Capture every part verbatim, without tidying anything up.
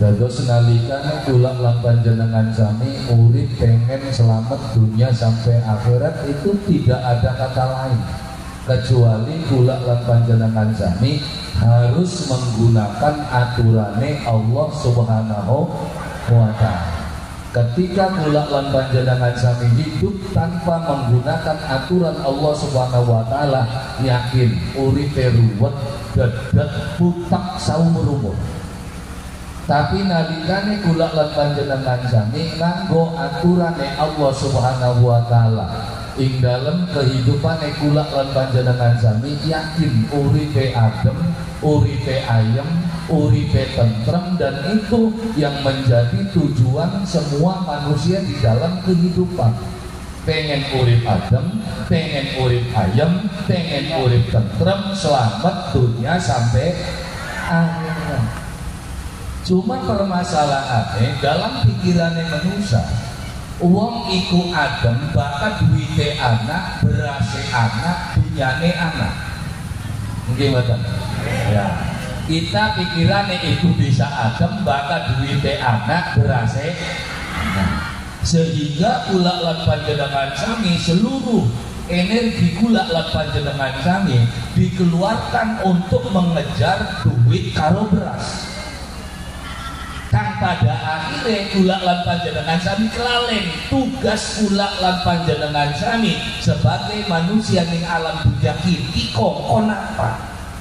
Dados nalikane kula lan panjenengan sami urip pengen selamat dunia sampai akhirat, itu tidak ada kata lain kecuali kula lan panjenengan sami harus menggunakan aturane Allah Subhanahu wa ta'ala. Ketika kula lan panjenengan sami hidup tanpa menggunakan aturan Allah Subhanahu wa ta'ala, yakin uripe ruwet, dedet, putak saumur umur. Tapi nalikane kula lan panjenengan sami nganggo aturane Allah Subhanahu wa ta'ala ing dalem kehidupane kula lan panjenengan sami, yakin uripe adem, uripe ayem, uripe tentrem, dan itu yang menjadi tujuan semua manusia di dalam kehidupan. Pengen urip adem, pengen urip ayem, pengen urip tentrem, selamat dunia sampai akhirat. Cuma permasalahannya dalam pikirannya manusia, uang iku adem bakal duite anak, berase anak, dunyane anak. Mungkin betul? Ya. Kita pikirannya itu bisa adem bakal duite anak, berase anak. Sehingga kula lan panjenengan sami seluruh energi kula lan panjenengan sami dikeluarkan untuk mengejar duit karo beras. Kang pada akhirnya kula lan panjenengan sami kelaleng tugas kula lan panjenengan sami sebagai manusia ning alam dunya iki kongkon apa?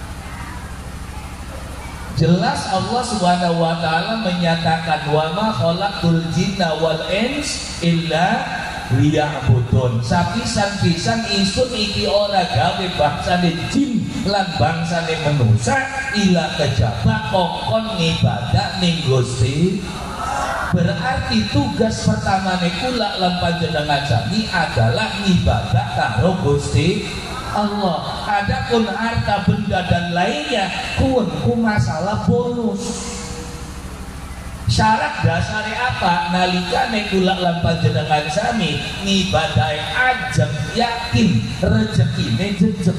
Jelas Allah Subhanahu wa ta'ala menyatakan wa ma khalaqtul jinna wal ins illa liya'budun. Sapisan-pisan isun iki ora gawe bangsane jin lan bangsane manusa ila kejaba kongkon ngibadah ning Gusti. Berarti tugas pertama kula lan panjenengan sami adalah ngibadah karo Gusti Allah. Adapun harta benda dan lainnya kun ku masalah bonus. Syarat dasarnya apa? Nalikane kula lan panjenengan sami ngibadahi ajeng yakin rezekine jejeg.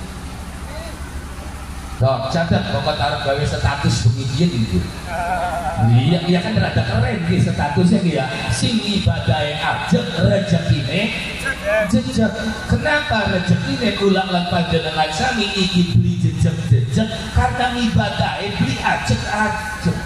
Dok, catat pokok taruh gawe status pengijian itu. Iya, iya kan rada keren ki statusnya ki ya. Sing ngibadahi ajeng rezekine jejeg. Kenapa rezekine kula lan panjenengan sami iki beli jejeg-jejeg? Karena ngibadahi beli ajeg-ajeg.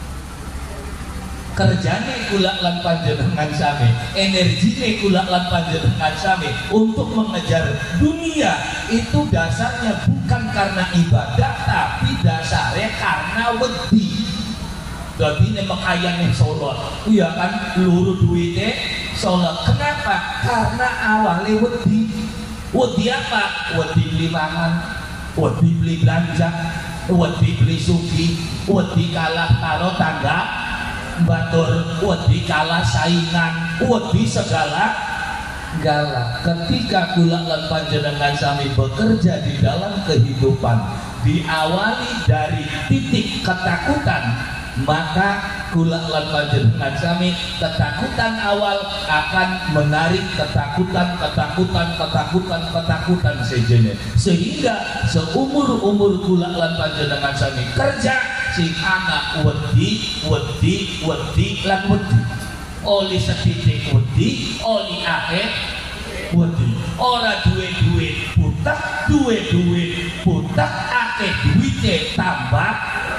Kerjane kula lan panjenengan sami, energine kula lan panjenengan sami untuk mengejar dunia itu dasarnya bukan karena ibadah, tapi dasarnya karena wedi. Jadi nek ayane salat, iya kan luru duite salat. Kenapa? Karena awalnya wedi. Wedi apa? Wedi beli mangan, wedi beli belanja, wedi beli suki, wedi kalah karo tangga batur, wedi kalah saingan, wedi segala gala. Ketika kula lan panjenengan sami bekerja di dalam kehidupan diawali dari titik ketakutan, maka kula lan panjenengan sami ketakutan awal akan menarik ketakutan, ketakutan, ketakutan, ketakutan sejenis, sehingga seumur umur kula lan panjenengan sami kerja sing anak wedi, wedi, wedi, lan wedi. Oli setitik wedi, oli akeh wedi. Ora duwe duit putak, duwe duit putak, akeh duite tambah.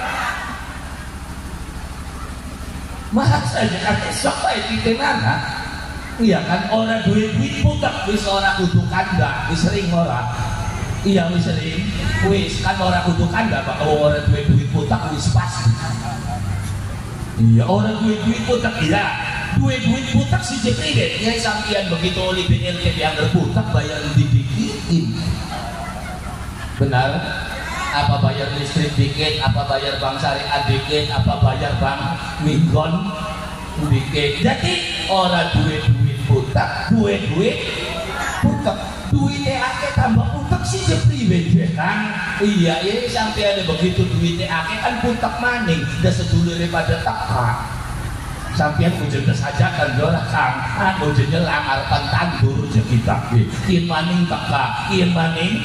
Mahal saja kakek siapa itu mana? Iya kan orang duit duit putak wis orang kudu kanda, wis sering orang. Iya wis sering, wis kan orang kudu kanda, pak orang duit duit putak wis pasti. Iya orang duit duit putak iya, duit duit putak si Jepri ya sampian begitu oleh B L T yang berputak bayar dibikin. Benar? Apa bayar listrik dikit, apa bayar bank syariah dikit, apa bayar bank minggon dikit. Jadi orang duit-duit putak, duit-duit putak, duitnya akeh tambah putak sih Jepri beje kan? Iya, ini sampai ada begitu duitnya akeh kan putak maning, dan sedulur daripada teka. Sampian ujian saja kan jorah kang, ah ujiannya langarpan tandur kita, kian maning teka, kian maning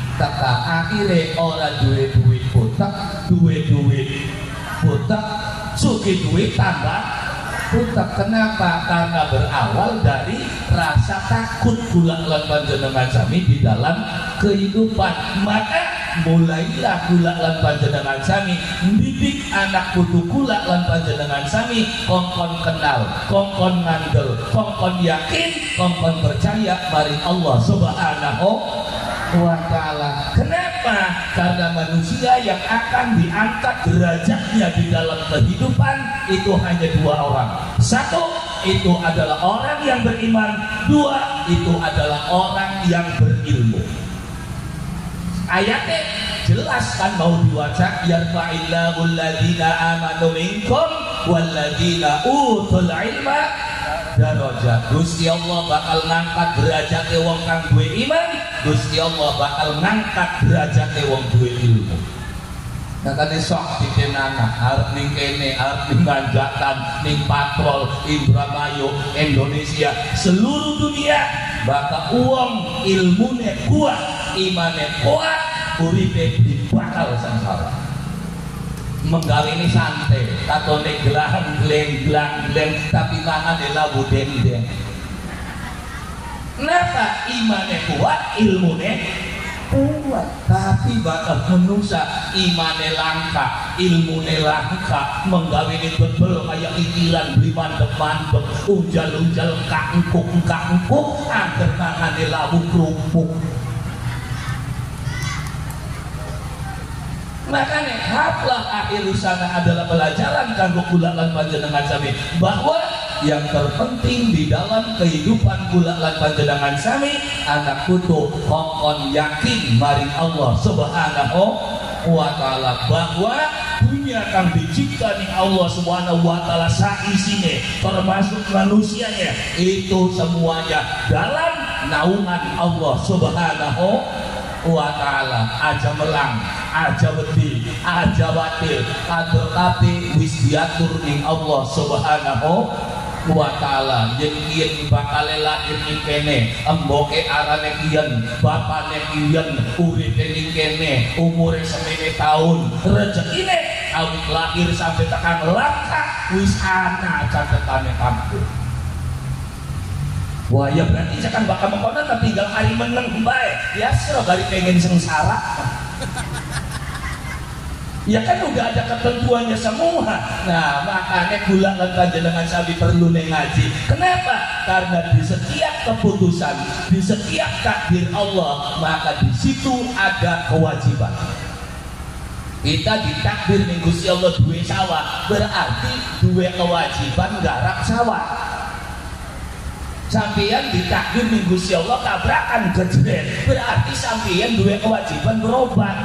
teka. Akhirnya orang duit duit putak, duit duit putak, sugih duit tambah hutang. Kenapa? Karena berawal dari rasa takut kula lan panjenengan sami di dalam kehidupan. Maka mulailah kula lan panjenengan sami mendidik anak putu kula lan panjenengan sami kongkon kenal, kongkon ngandel, kongkon yakin, kongkon percaya mari Allah Subhanahu wa ta'ala. Kenapa? Karena manusia yang akan diangkat derajatnya di dalam kehidupan itu hanya dua orang. Satu, itu adalah orang yang beriman. Dua, itu adalah orang yang berilmu. Ayatnya jelas kan mau dibaca, yarfa'illahu alladhina amanu minkum walladhina utul ilma darajat. Gusti Allah bakal ngangkat derajat wong kang duwe iman, Gusti Allah bakal ngangkat derajat wong duwe ilmu. Makanya sok ditenana harus ning kene, harus ning Ganjatan, ning Patrol, Indramayu, Indonesia, seluruh dunia bakal uang ilmune kuat, imane kuat, uripe bakal sengsara. Menggawe ini santai, katone gelang geleng gelang geleng, tapi mangan lawu dendeng. Kenapa? Imane kuat, ilmune kuat, tapi bakal menungsa imane langka, ilmune langka, menggawe ini bebel kayak ikilan beli mandek-mandek, unjal-unjal kangkuk-kangkuk, agar mangane lawu kerupuk. Makanya haflah akhir sana adalah pelajaran kanggo kula lan panjenengan sami bahwa yang terpenting di dalam kehidupan kula lan panjenengan sami anak putu kongkon yakin mari Allah Subhanahu wa ta'ala bahwa dunia kang diciptakan Allah Subhanahu wa ta'ala saisine termasuk manusianya itu semuanya dalam naungan Allah Subhanahu wa ta'ala. Aja melang, aja wedi, aja watil, kader kabeh wis diatur ning Allah Subhanahu wa ta'ala. Yen kiyen bakal lahir ning kene, emboke arane kiyen, bapane kiyen, uripe ning kene, umure semene taun, rezekine awit lahir sampai tekan langkah wis ana catetane kampung. Wah ya berarti saya kan bakal mengkonon tapi tinggal hari meneng bae. Ya sero kali pengen sengsara. Ya kan udah ada ketentuannya semua. Nah makanya kula lan panjenengan sami perlu ngaji. Kenapa? Karena di setiap keputusan, di setiap takdir Allah, maka di situ ada kewajiban. Kita ditakdir ning Gusti Allah duwe sawah, berarti duwe kewajiban garap sawah. Sampeyan ditakdir ning Gusti Allah tabrakan gejret, berarti sampeyan duwe kewajiban berobat.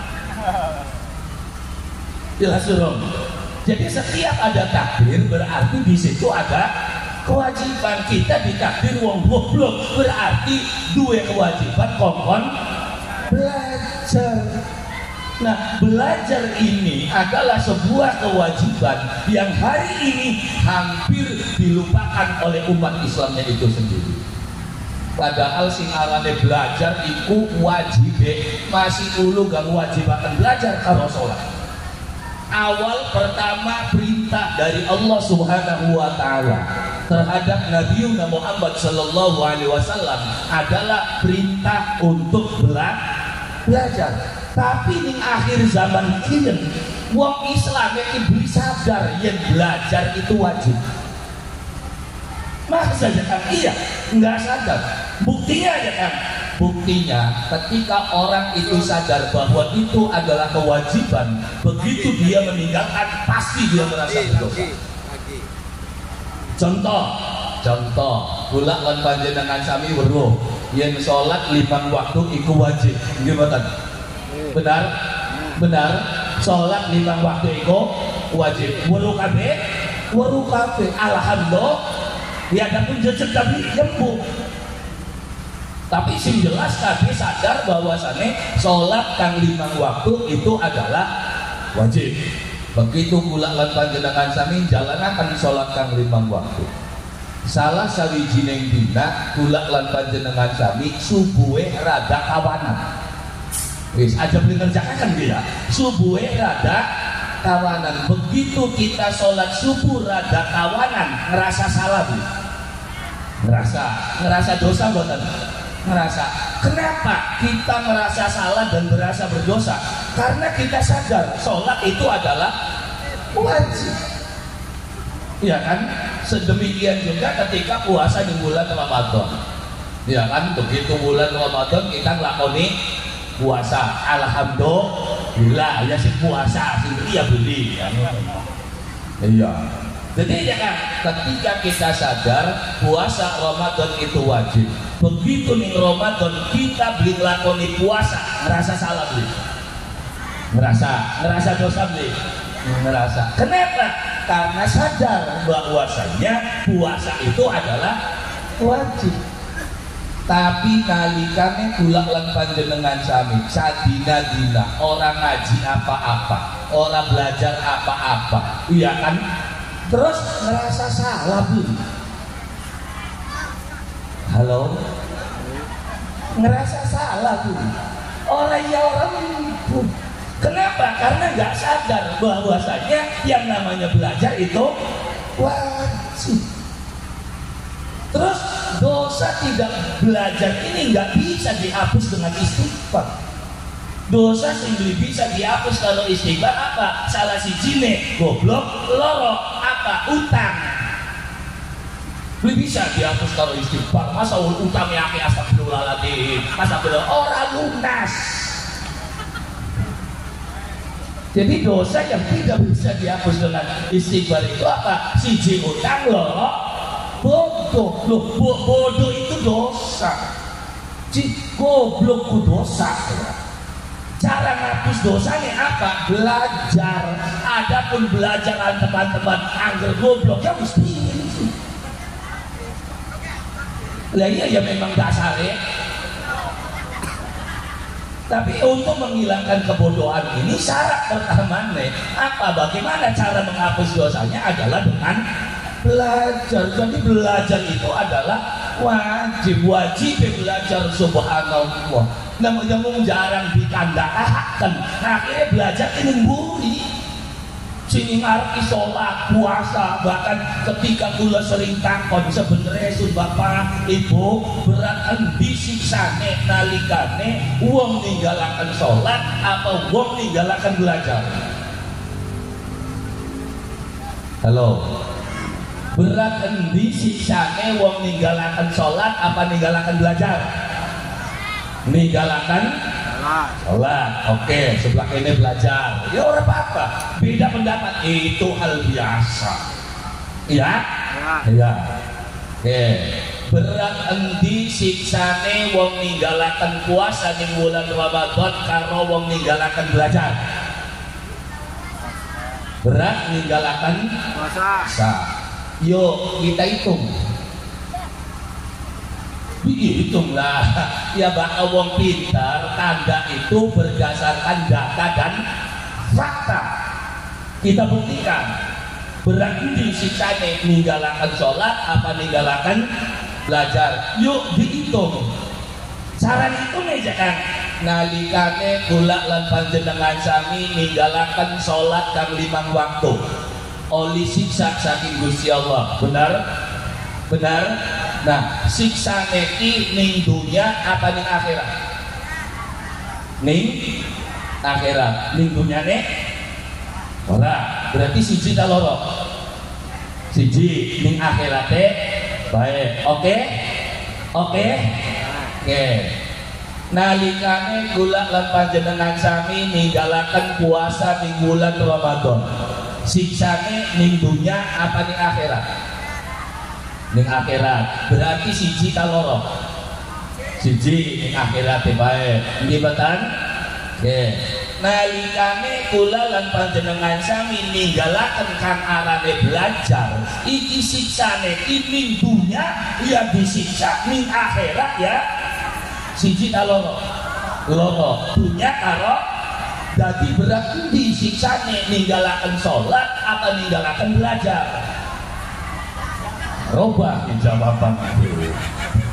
Jelas dong. Jadi setiap ada takdir berarti di situ ada kewajiban. Kita ditakdir wong goblok berarti duwe kewajiban kongkon belajar. Nah, belajar ini adalah sebuah kewajiban yang hari ini hampir dilupakan oleh umat Islamnya itu sendiri. Padahal sing arane belajar iku wajib, masih dulu gak wajib akan belajar karo sholat. Awal pertama perintah dari Allah Subhanahu wa ta'ala terhadap Nabi Muhammad sallallahu alaihi wasallam adalah perintah untuk belajar. Tapi di akhir zaman ini wong Islam yang iblis sadar yang belajar itu wajib. Masa saja kan? Iya, nggak sadar. Buktinya aja kan? Buktinya ketika orang itu sadar bahwa itu adalah kewajiban, begitu dia meninggalkan pasti dia merasa berdosa. Contoh, contoh, kula lan panjenengan sami weruh yen salat lima waktu iku wajib. Gimana? Benar, benar. Sholat lima waktu itu wajib. Waru kabe, waru kabe. Alhamdulillah. Ya ada pun jejak tapi jemput. Tapi sing jelas kabe sadar bahwasannya sholat kang lima waktu itu adalah wajib. Begitu pula lan panjenengan sami jalanaken sholat kang lima waktu. Salah sawijining dina kula lan panjenengan sami subuhe rada kawanan. Wis aja beli ngerjakan kan dia subuhe rada kawanan. Begitu kita sholat subuh rada kawanan, ngerasa salah bu, ngerasa ngerasa dosa buatan, ngerasa. Kenapa kita merasa salah dan merasa berdosa? Karena kita sadar sholat itu adalah wajib, ya kan? Sedemikian juga ketika puasa di bulan Ramadan, ya kan? Begitu bulan Ramadan kita ngelakoni puasa, alhamdulillah ya si puasa sih ya beli ya. Iya. Jadi ya kan, ketika kita sadar puasa Ramadan itu wajib, begitu nih Ramadan kita beli ngelakoni puasa, ngerasa salah beli, ngerasa ngerasa dosa beli, ngerasa. Kenapa? Karena sadar bahwasanya puasa itu adalah wajib. Tapi nalikane kula lan panjenengan sami sadina-dina orang ngaji apa-apa, orang belajar apa-apa, iya kan? Terus ngerasa salah bu. Halo, ngerasa salah bu. Orang ya orang bu. Kenapa? Karena nggak sadar bahwasanya yang namanya belajar itu wajib. Terus dosa tidak belajar ini nggak bisa dihapus dengan istighfar. Dosa sendiri bisa dihapus kalau istighfar apa? Salah si jine, goblok, loro, apa? Utang. Belum bisa dihapus kalau istighfar. Masa utang ya ke astagfirullahaladzim, astagfirullah, orang lunas. Jadi dosa yang tidak bisa dihapus dengan istighfar itu apa? Siji utang, loro bodoh. Loh, bodoh itu dosa. Cik, goblok ku dosa. Cara ngapus dosanya apa? Belajar. Adapun belajar teman-teman angger goblok ya mesti ini. Lah iya ya memang dasarnya. Tapi untuk menghilangkan kebodohan ini syarat pertama nih apa? Bagaimana cara menghapus dosanya adalah dengan belajar. Jadi belajar itu adalah wajib, wajib belajar subhanallah. Namanya mung jarang dikandakakan. Nah, akhirnya belajar ini mburi. Sini ngarti sholat, puasa, bahkan ketika kula sering takon sebenarnya sun bapak ibu berat endi siksane nalikane wong ninggalaken sholat apa wong ninggalaken belajar. Halo. Berat endi siksane wong ninggalaken sholat apa ninggalaken belajar? Ninggalaken sholat. Oke, sebelah ini belajar. Ya orang apa-apa. Beda pendapat itu hal biasa. Iya? Iya. Oke. Berat endi siksane wong ninggalaken puasa ning bulan Ramadan karo wong ninggalaken belajar? Berat ninggalaken puasa. Yuk kita hitung, hitunglah ya bakal wong pintar tanda itu berdasarkan data dan fakta. Kita buktikan berarti siksane ninggalaken sholat apa ninggalaken belajar. Yuk dihitung. Cara itu nih jangan nalikane kula lan panjenengan sami ninggalaken sholat kang limang waktu. Oli siksa saking Gusti Allah. Benar? Benar? Nah, siksa neki ning dunia apa ning akhirat? Ning akhirat. Ning dunia nek? Ora, berarti siji ta loro? Siji ning akhirate baik. Oke? Oke? Oke. Nalikane kula lan panjenengan sami ninggalaken puasa ning bulan Ramadan. Siksane ning dunya apa ning akhirat? Ning akhirat. Berarti siji ta loro? Siji ning akhirat bae. Nggih mboten? Nggih. Nalikane kula lan panjenengan sami ninggalaken kang arane belajar, iki siksane iki ning dunya ya disiksa, ning akhirat ya siji ta loro? Loro. Dunya karo jadi berarti disiksane ninggalaken sholat apa ninggalaken belajar? Robah jawaban itu.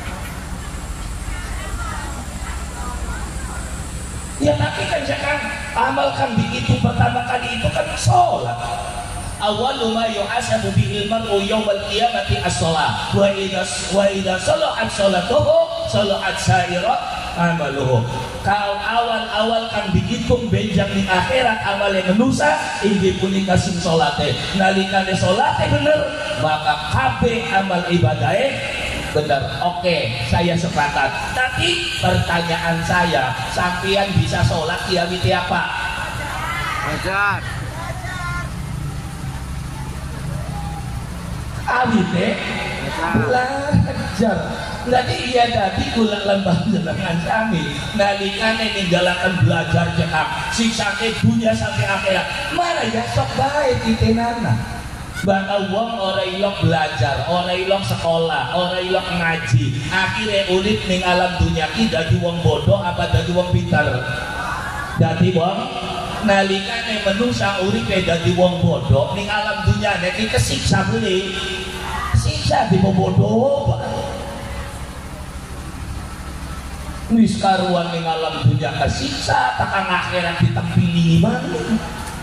Ya tapi kan sekarang amal kan dihitung pertama kali itu kan sholat. Awwalu ma yuhasabu bihil mar'u yaumal qiyamati as-shalah wa idza wa idza salahat shalatuhu salahat sa'ira amaluhu. Kalau awal-awal kan dihitung benjang di akhirat amal yang menusa inggih punika sing salate. Nalikane salate bener maka kabeh amal ibadahe bener. Oke, saya sepakat. Tapi pertanyaan saya, sampean bisa sholat kiamiti apa? Belajar. Awite belajar. Jadi iya tadi kula lembah jenengan sami nalikane ninggalaken belajar cekak siksane dunia sampai akhirat. Mana ya sok bae titenana. Bakal wong ora ilok belajar, ora ilok sekolah, ora ilok ngaji. Akhirnya urip ning alam dunia ki dadi wong bodoh apa dadi wong pintar? Dadi wong nalikane menungsa uripe dadi wong bodoh ning alam dunia nek kesiksa beli. Siksa di bodoh. Wis karuan ning alam dunia kesiksa, takang akhirat ditempili mana?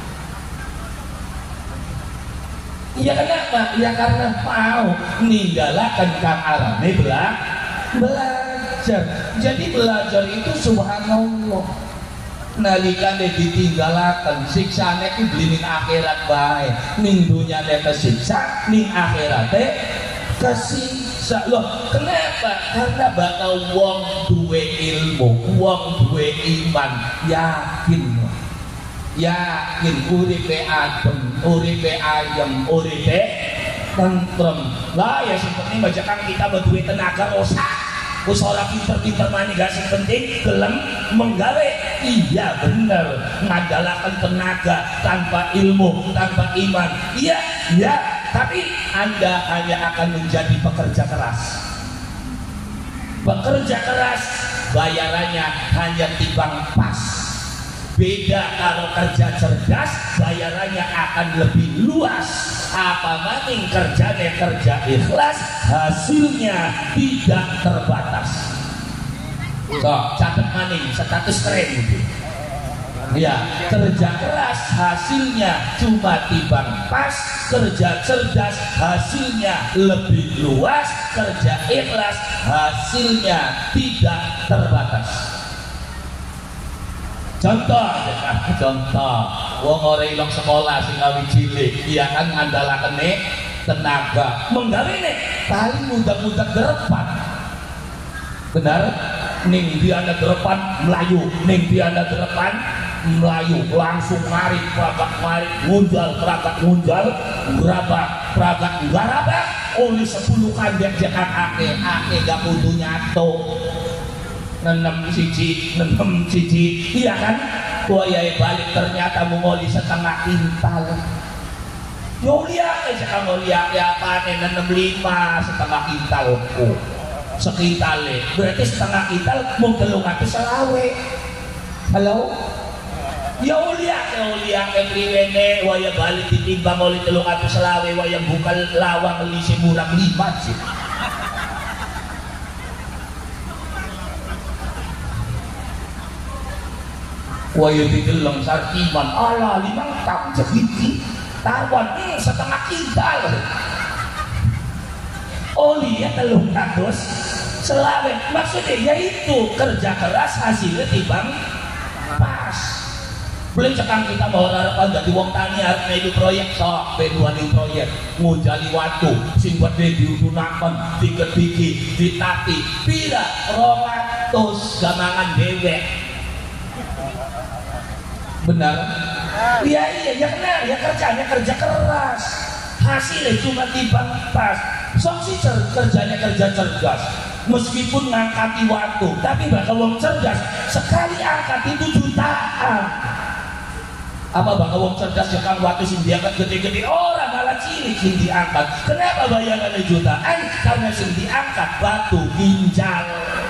Ya kenapa? Ya karena mau ninggalakan kang arane belajar. Jadi belajar itu subhanallah. Nalikane ditinggalaken siksane ku ning akhirat bae. Ning dunyane kesiksa, ning akhirate kesiksa. Loh, kenapa? Karena bakal wong duwe ilmu, wong duwe iman, yakin. Yakin uripe adem, uripe ayem, uripe tentrem. Lah ya seperti bajakan kita berduit tenaga osak. Wis ora pinter-pinter mani gak sing penting gelem menggawe. Iya bener, ngandalaken tenaga tanpa ilmu, tanpa iman. Iya, iya, tapi Anda hanya akan menjadi pekerja keras. Pekerja keras bayarannya hanya timbang pas. Beda kalau kerja cerdas bayarannya akan lebih luas. Apa maning kerjanya kerja ikhlas hasilnya tidak terbatas. So, catat maning status keren gitu. Ya, kerja keras hasilnya cuma timbang pas, kerja cerdas hasilnya lebih luas, kerja ikhlas hasilnya tidak terbatas. Contoh, contoh, wong ora ilang sekolah sing awi cilik, iya kan ngandalakene tenaga, menggawene paling mudah-mudah gerepan. Benar? Ning dia ada gerepan melayu, ning dia ada gerepan melayu, langsung mari prabak mari ngunjal prabak ngunjal, gerabak prabak garabak, oleh sepuluh kandek jekan ake, ake gak kudu nyato. Nenem siji, nenem siji, iya kan? Buaya balik ternyata mengoli setengah kintal. Yo lihat aja kamu lihat ya apa nih nenem lima setengah kintal. Oh, sekintale, berarti setengah kintal mau telung atau selawe. Halo? Ya lihat, ya lihat yang riwene, waya balik ditimbang oleh telung atau selawe, waya buka lawang lisi murah lima sih. Waya dideleng sarkiman ala limang tahun segiti tawan hmm, setengah kintal oli ya telung kados selawe. Maksudnya yaitu kerja keras hasilnya timbang pas. Belum cekang kita mau harapan jadi wong tani harus medu proyek sok beduaning proyek ngujali waktu sing buat dia diudunakan diketiki ditati pira romatus gamangan dewek. Benar? Iya iya ya benar ya kerjanya kerja keras hasilnya cuma timbang pas. Sok sih kerjanya kerja cerdas meskipun ngangkati waktu tapi bakal wong cerdas sekali angkat itu jutaan. Apa bakal wong cerdas ya kan waktu sing diangkat gede-gede orang malah cilik sing diangkat. Kenapa bayarannya jutaan? Karena sing diangkat batu ginjal.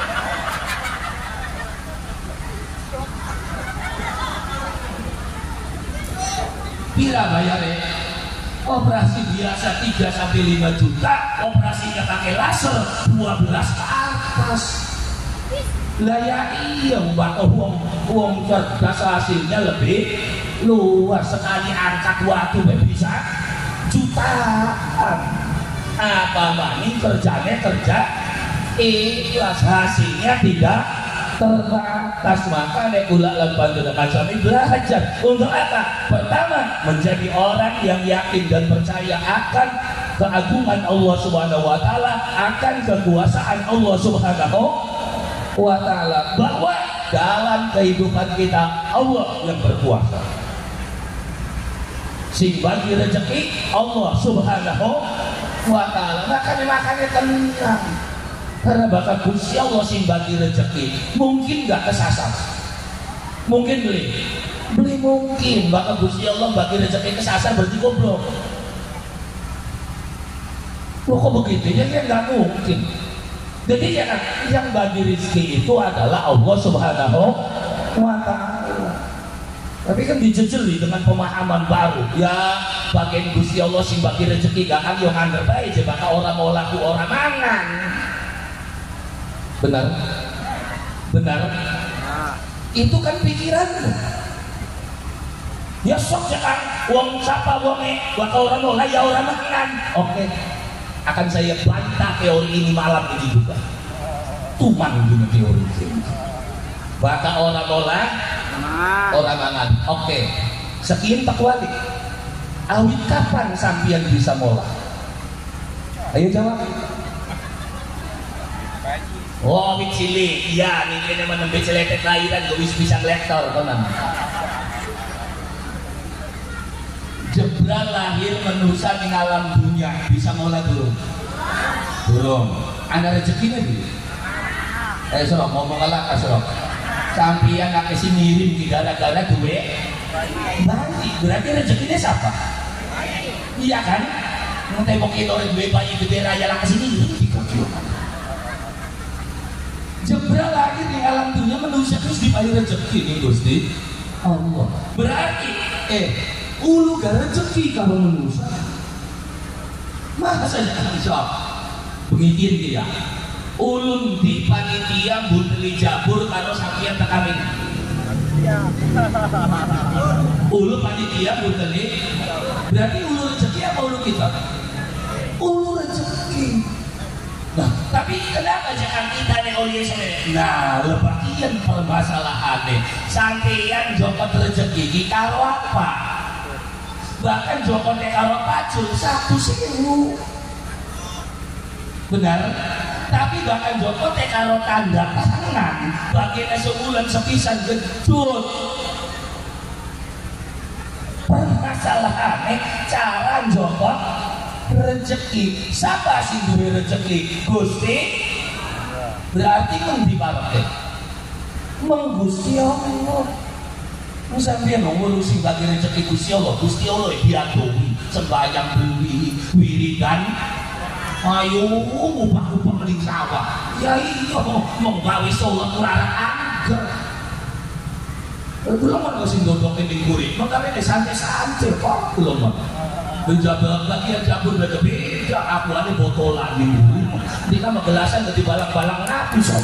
Bila bayarnya operasi biasa tiga sampai lima juta, operasinya pakai laser dua belas ke atas. Lah ya iya, mbak uang uang cerdas hasilnya lebih luas sekali, angkat waktu bisa jutaan. Apa maning kerjanya kerja ikhlas, hasilnya tidak terbatas. Maka nekula lempan dengan suami belajar untuk apa? Pertama, menjadi orang yang yakin dan percaya akan keagungan Allah Subhanahu wa taala, akan kekuasaan Allah Subhanahu wa taala, bahwa dalam kehidupan kita Allah yang berkuasa. Sing bagi rezeki Allah Subhanahu wa taala. Makanya makanya tenang. Karena bakal Gusti Allah sing bagi rezeki. Mungkin enggak kesasar. Mungkin beli. Beli mungkin bakal Gusti Allah bagi rezeki kesasar, berarti goblok. Loh kok begitu? Ya kan enggak mungkin. Jadi yang, yang bagi rezeki itu adalah Allah Subhanahu wa taala. Tapi kan dijejeli dengan pemahaman baru. Ya bagian Gusti Allah sing bagi rezeki gak kan yang ngandel bae je bakal orang mau laku orang mangan. Benar? Benar? Itu kan pikiranmu. Ya sok ya kan wong sapa wonge bakal orang mau ya orang mangan. Oke. Akan saya bantah teori ini malam ini juga. Tuman gini teori ini. Bakal orang mau orang mangan. Oke. Sekian takwali. Awit kapan sampian bisa mola? Ayo jawab. Oh, awit cilik. Iya, nih kene menembe celetek lahiran gak bisa ngelektor tenan. Jebral lahir menusa ning alam dunia, bisa mola belum? Belum. Ada rezekinya belum? Eh, Sorok, ngomong ala Sorok. Sampian nak kesi mirim di gara-gara duit balik, berarti rezekinya siapa? Iya kan? Mau tembok itu orang duit bayi gede raya lah kesini Jebral lagi di alam dunia manusia terus dibayar rezeki nih Gusti Allah. Berarti eh ulu gak rezeki kalau manusia masa saja kan jawab pengitin dia ulun di panitia bundeli jabur kalau sampian tekamin ulu panitia bundeli berarti ulu rezeki apa ulu kita? Ulu rezeki. Nah tapi kenapa jangan kita nih oleh sebenarnya? Nah lebakian permasalahannya sampeyan jokot rezeki di karo apa? Bahkan jokot karo pacul satu sewu. Benar? Tapi bahkan Joko teh karo tanda tangan bagian sebulan sepisan gedut. Permasalahannya cara Joko rezeki. Siapa sih duwe rezeki? Gusti. Berarti mung diparke. Mung Gusti Allah. Wong sampeyan ngurusi bagi rezeki Gusti Allah. Gusti Allah diadoi sembahyang beli wiridan. Ayo ubah-ubah di sawah. Ya iya mau gawe sholat kurang angger. Belum mau sing dodoke ning kurit. Makane santai-santai kok belum. Menjabat lagi yang jabur beda beda. Aku ane botolan ning kurit. Dika mah gelasan dadi balang-balang rapi sob.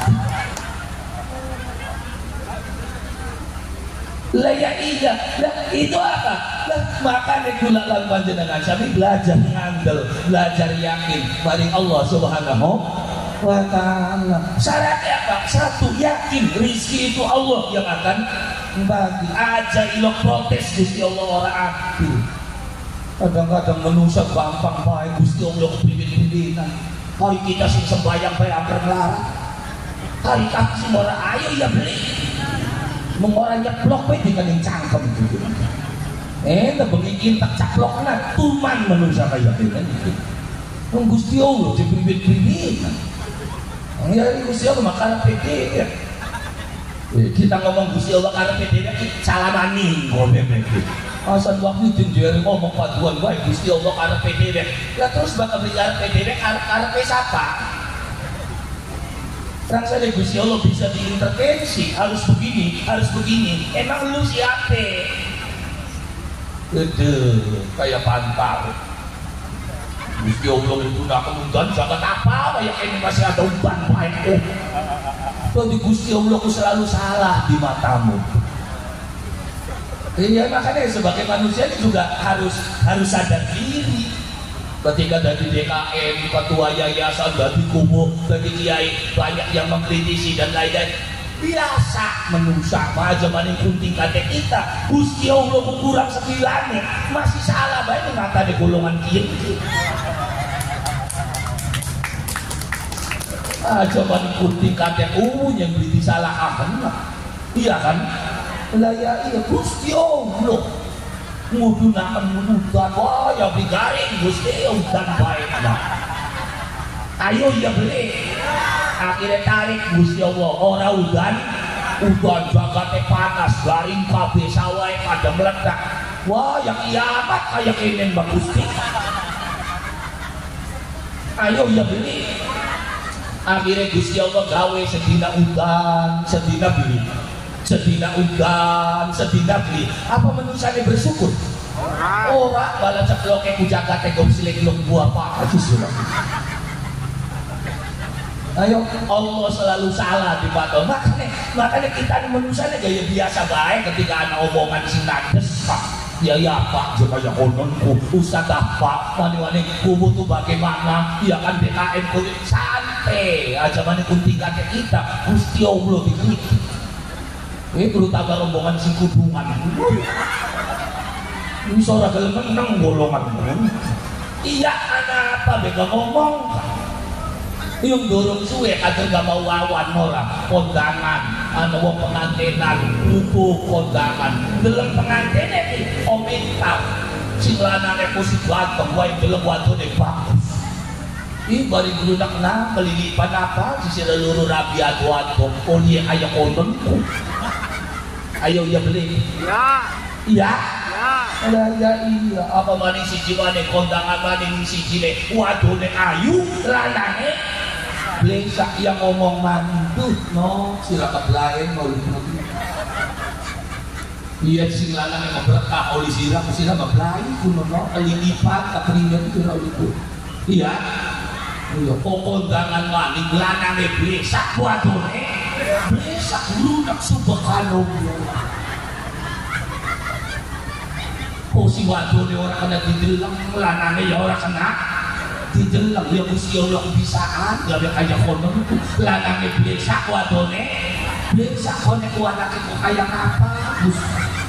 Lah ya iya, lah itu apa? Lah makanya kula lan panjenengan sami belajar ngandel, belajar yakin maring Allah Subhanahu wa taala. Syaratnya apa? Satu, yakin rezeki itu Allah yang akan bagi. Aja ilok protes Gusti Allah ora adil. Kadang-kadang manusia gampang bae Gusti Allah kepilih-pilihan. Hari kita sing sembayang bae angker nglarang. Hari kasih ora ayo ya beli. Mengorang nyeplok bae dikaning cangkem gitu. Eh, bengi tak caplok ana tuman manusia kaya ngene iki. Wong Gusti Allah dipriwit-priwit. Ya Gusti Allah makar pede. Kita ngomong Gusti Allah karepe dhewe iki salamani ngombe iki. Asan waktu jenjer ngomong paduan wae Gusti Allah karepe dhewe. Lah terus bakal beli karepe dhewe karepe sapa? Terang saja Gusti Allah bisa diintervensi, harus begini, harus begini. Emang lu siapa? Gede, kayak pantar. Gusti Allah itu nak kemudian jangan apa, kayak ini masih ada umpan baik. Jadi Gusti Allah selalu salah di matamu. Iya, makanya sebagai manusia juga harus harus sadar diri. Ketika dari D K M, ketua yayasan, dari kubu, dari kiai, banyak yang mengkritisi dan lain-lain. Biasa menungsa aja maning kunting kate kita. Gusti Allah kurang sembilan masih salah baik mata di golongan kiri. Aja maning kunting kate uh yang beli disalahaken. Iya kan? Lah ya iya Gusti Allah ngudunaken ngududan wah ya bigaring Gusti udan baik nah. Ayo ya beli. Akhirnya tarik Gusti Allah ora udan udan jagate panas garing kabeh sawah pada meledak wah yang kiamat kayak ini Mbak Gusti. Ayo ya beli. Akhirnya Gusti Allah gawe sedina udan sedina beli sedina udan sedina beli apa manusianya bersyukur ora bala ceklok ku jagate gomsilek lok buah apa sih. Ayo Allah selalu salah di pato. Makanya, makanya kita manusia gaya biasa baik ketika ada omongan sing nades pak. Ya ya pak, jika ya kononku Ustaz apa, wani-wani kubu tuh bagaimana? Ya kan D K M kulit santai. Aja mana kuntingkan kita, Gusti Allah dikit. Ini perlu tambah rombongan sing kudungan. Ini seorang gelem menang golongan. Iya anak apa bega ngomong. Yung dorong suwe kadang gak mau wawan orang kondangan ana wong pengantinan buku kondangan deleng pengantene iki ominta sing lanane musik ganteng wae deleng wadone bagus iki bari glunak na kelilipan apa sisi leluru rabi adu-adu oli kaya konon ayo ya beli Ya. iya Ya. ada ya iya apa maning siji maning kondangan maning siji ne wadone ayu lanane Blesa yang ngomong mantu no silakan lain mau lagi. Iya sing lanang yang berkah oli sirah sirah mablai kuno no lilipat kapringan itu no itu. Iya. Iya kondangan maning lanang blesa wadone. Blesa lunak subhanallah. Oh si wadone orang kena dideleng lanane ya orang kena dijeleng ya Gusti Allah bisaan gak ada kaya kono itu lanangnya biasa wadone biasa kono kuanake kok kaya apa Gusti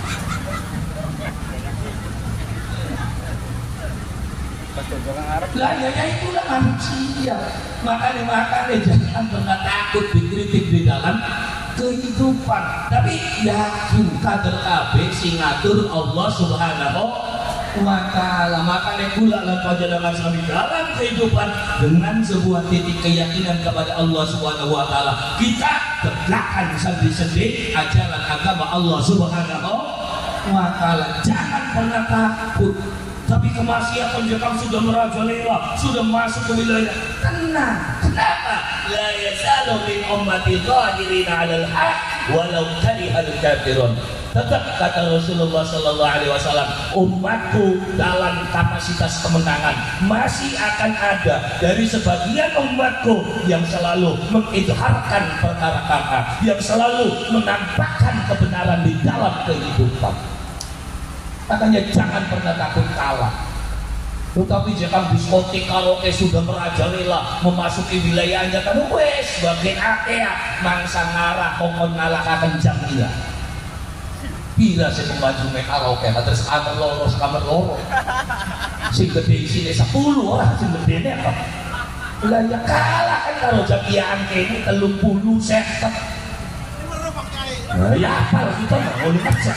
lah ya ya itulah manusia makanya makanya jangan pernah takut dikritik di dalam kehidupan tapi yakin kader kabeh sing ngatur Allah Subhanahu maka makanya pula lah panjenengan sami dalam kehidupan dengan sebuah titik keyakinan kepada Allah Subhanahu wa taala kita tegakkan sendi-sendi ajaran agama Allah Subhanahu wa taala jangan pernah takut tapi kemaksiatan jika sudah merajalela sudah masuk ke wilayah tenang kenapa la yasalu min ummati dhahirin 'alal haq walau karihal kafirun. Tetap kata Rasulullah Sallallahu Alaihi Wasallam, umatku dalam kapasitas kemenangan masih akan ada dari sebagian umatku yang selalu mengidharkan perkara kata, yang selalu menampakkan kebenaran di dalam kehidupan. Makanya jangan pernah takut kalah. Tetapi jika diskotik karaoke sudah merajalela memasuki wilayahnya kan wes bagian akeh mangsa ngarah kongkon ngalah kencang dia. Bila saya memaju make karaoke terus kamar loro kamar loro sing gede sini sepuluh orang sing gede ini apa lah ya kalah kan karo jakian kene telung puluh seket ya apa kita mau lihat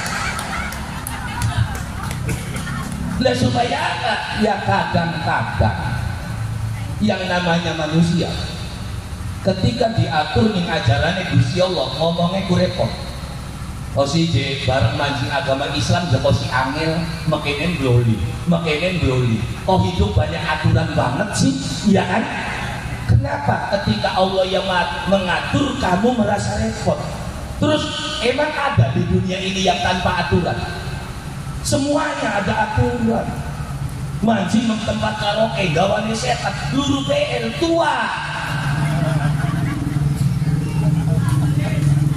lah supaya apa ya kadang-kadang yang namanya manusia ketika diatur ning ajarannya Gusti Allah ngomongnya ku repot. Oh si J, bareng mancing agama Islam joko si angel makenen gloli, makenen gloli. Oh hidup banyak aturan banget sih, iya kan? Kenapa? Ketika Allah yang mengatur kamu merasa repot. Terus emang ada di dunia ini yang tanpa aturan? Semuanya ada aturan. Mancing tempat karaoke, gawane sehat, luru P L tua.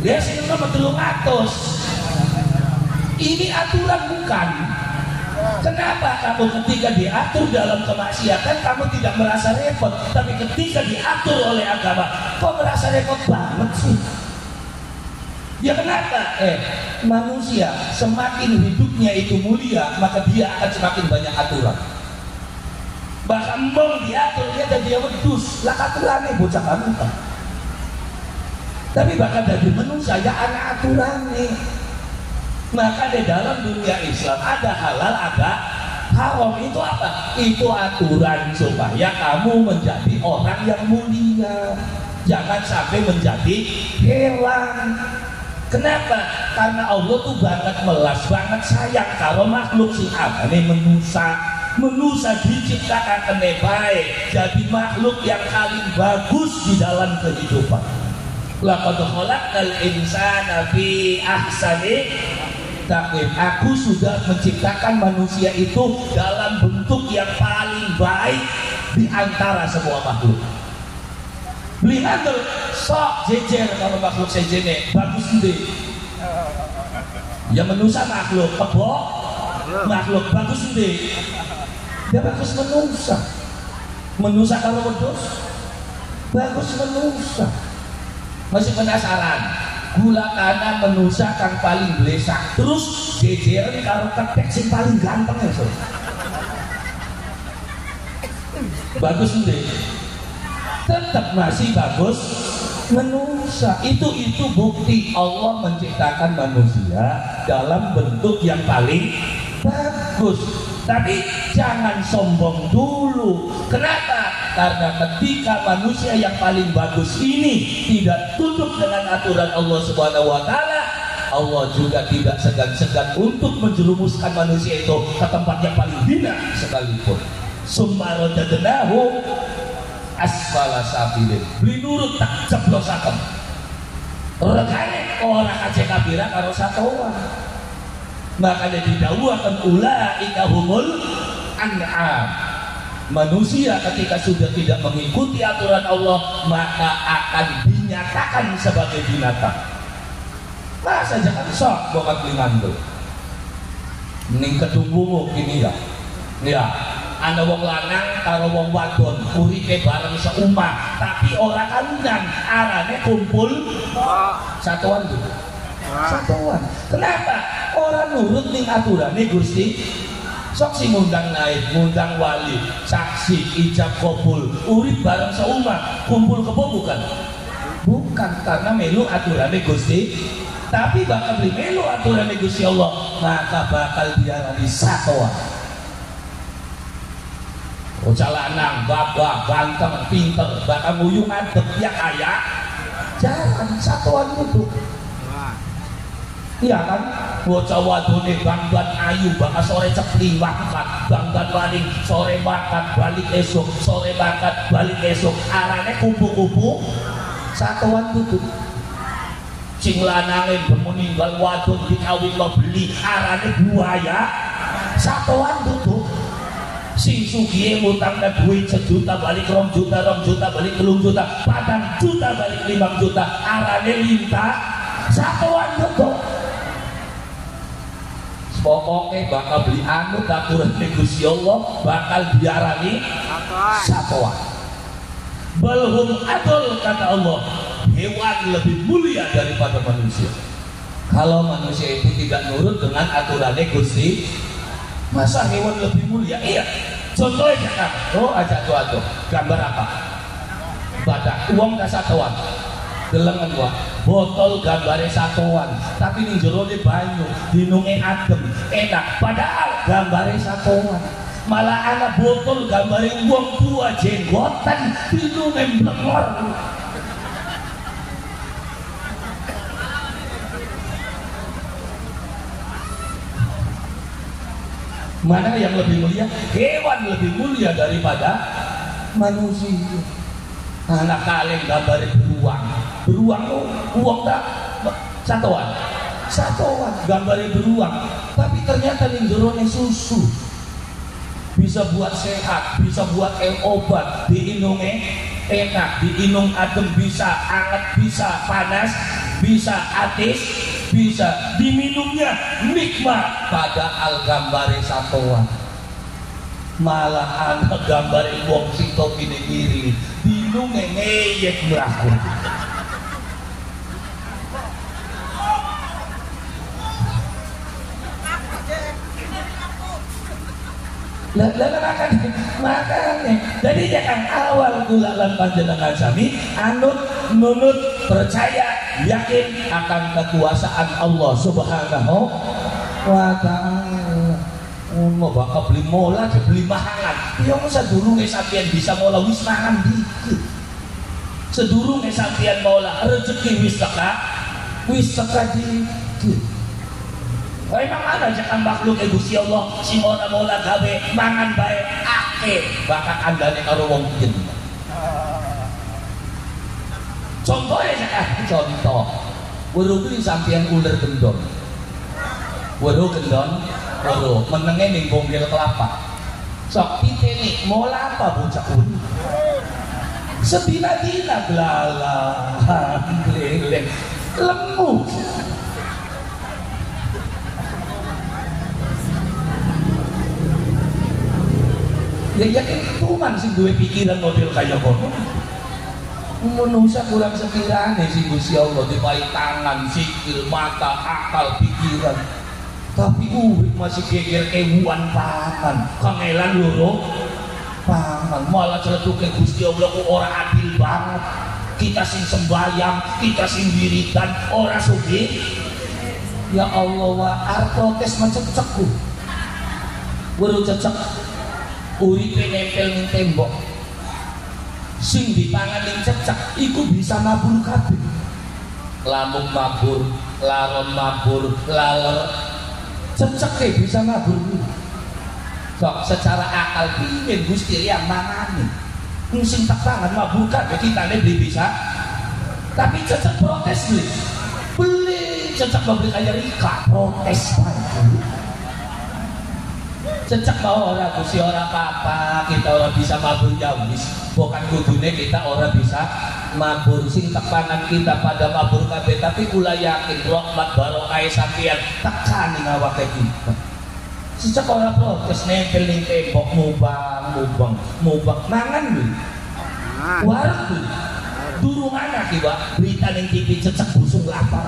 dia sing nomor telung atus. Ini aturan bukan. Kenapa kamu ketika diatur dalam kemaksiatan kamu tidak merasa repot, tapi ketika diatur oleh agama kok merasa repot banget sih? Ya kenapa? Eh, manusia semakin hidupnya itu mulia, maka dia akan semakin banyak aturan. Bahkan embong diatur dia jadi wedus, lah aturannya bocah kamu kan. Tapi bahkan dari manusia ya anak aturannya. Maka di dalam dunia Islam ada halal, ada haram. Itu apa? Itu aturan supaya kamu menjadi orang yang mulia. Jangan sampai menjadi hewan. Kenapa? Karena Allah tuh banget melas, banget sayang kalau makhluk sing abane menusa. Menusa diciptakan kene baik, jadi makhluk yang paling bagus di dalam kehidupan. Laqad khalaqal insana fi ahsani taqwim. Aku sudah menciptakan manusia itu dalam bentuk yang paling baik di antara semua makhluk. Lihat tuh, sok jejer kalau makhluk sejenis bagus ndek. Ya manusia makhluk kebo, makhluk bagus ndek. Dia bagus manusia. Manusia kalau wedhus bagus manusia. Masih penasaran? Gula kanan manusia kang paling blesak, terus jejeran karo ketek sing paling ganteng ya, so. Bagus ndek. Tetap masih bagus manusia. Itu itu bukti Allah menciptakan manusia dalam bentuk yang paling bagus. Tapi jangan sombong dulu. Kenapa? Karena ketika manusia yang paling bagus ini tidak tunduk dengan aturan Allah Subhanahu wa taala, Allah juga tidak segan-segan untuk menjerumuskan manusia itu ke tempat yang paling hina sekalipun. Summa radadnahu asfala safilin. Beli nurut tak jeblosaken. Regane ora kacek kabira karo satoan. Maka didhawuhaken ulaika humul an'am. Manusia ketika sudah tidak mengikuti aturan Allah maka akan dinyatakan sebagai binatang. Masa jangan sok bokat limandu. Ning kedungmu ini ya. Ya, ana wong lanang karo wong wadon uripe bareng seumah, tapi ora kawunan, arane kumpul satuan tuh. Satuan. Kenapa? Orang nurut ning aturane Gusti. Sok si ngundang naik, ngundang wali, saksi, ijab kabul, urip bareng seumah, kumpul kebo bukan? Bukan, karena melu aturannya Gusti. Tapi bakal beli melu aturannya Gusti Allah, maka bakal diarani satuan. Bocah lanang, babak, ganteng, pinter, bakal nguyung adep ya kaya. Jangan satuan itu. Iya kan? Bocah wadone bangbat ayu bakal sore cepling makan, bangbat balik sore makan, balik esok, sore makan, balik esok. Arane kupu-kupu satuan tutup. Sing lanange meninggal wadon dikawin lo beli, arane buaya satuan tutup. Sing sugih ngutang duit sejuta balik rong juta, rong juta balik telung juta, patang juta balik limang juta, arane lintah satuan tutup. Pokoknya bakal beli anu aturan Gusti Allah bakal diarani satuan. Balhum adol kata Allah, hewan lebih mulia daripada manusia. Kalau manusia itu tidak nurut dengan aturannya Gusti, masa hewan lebih mulia? Iya. Contohnya kan, oh ajak tuh gambar apa? Badak, uang tak satuan. Delengan gua, botol gambare satuan, tapi ning jero ne banyu, dinunge adem, enak. Padahal gambare satuan. Malah anak botol gambare wong tua jenggotan, dinunge mlengor. Mana yang lebih mulia? Hewan lebih mulia daripada manusia. Anak kaleng gambare beruang. Beruang tuh uang tak satuan, satuan gambarnya beruang, tapi ternyata ning jerone susu bisa buat sehat, bisa buat el obat, diinunge enak, diinung adem bisa, anget bisa, panas bisa, atis bisa, diminumnya nikmat. Padahal gambare satoan, malah anak gambare wong sito gini kiri, dinunge ngeyek mlaku. Lah lah makan makan nih. Jadi jangan awal kula lan panjenengan sami anut nunut percaya yakin akan kekuasaan Allah Subhanahu wa taala. Mau bakal beli mola beli mahangan. Ya masa durunge sampeyan bisa mola wis mangan dikit. Sedurunge sampeyan mola rezeki wis teka wis teka dikit. Oh, emang ada jangan makhluk Gusti Allah si mola mola gawe mangan bae ake bakal kandane karo wong piye. Contohnya jangan contoh. Weruh kuwi sampeyan uler gendon. Weruh gendon, weruh menenge ning bonggel kelapa. Sok pitene mola apa bocah un. Sedina-dina belalang gleng-gleng lemu. Ya yakin cuman sing duwe pikiran model kaya kono. Manusia kurang sekiranya sih Gusti Allah dipahi tangan, sikil, mata, akal, pikiran. Tapi urip masih geger kewan pangan, kangelan loro pangan. Malah celetuke Gusti Allah kok ora adil banget. Kita sing sembayang, kita sing wiridan, ora sugih. Ya Allah wa arto kes macet-ceku. Weru cecek uripe nempel ning tembok sing dipangan ning cecak iku bisa mabur kabeh. Lamun mabur, laron mabur, laler ceceke bisa mabur. Sok secara akal pingin Gusti yang mangani sing tak pangan mabur kabeh kitane beli bisa. Tapi cecak protes beli beli cecak mabur kaya Rika protes bae. Cecak mau ora Gusti ora apa-apa, kita ora bisa mabur ya wis. Bukan kudune kita ora bisa mabur sing tepanan kita pada mabur kabeh, tapi kula yakin rahmat barokah sampeyan tekan ning awake kita. Cecak ora protes nempel ning tembok mubang mubang mubang mangan lho. Warung lho. Durung ana ki, Pak, berita ning T V cecak busung lapar.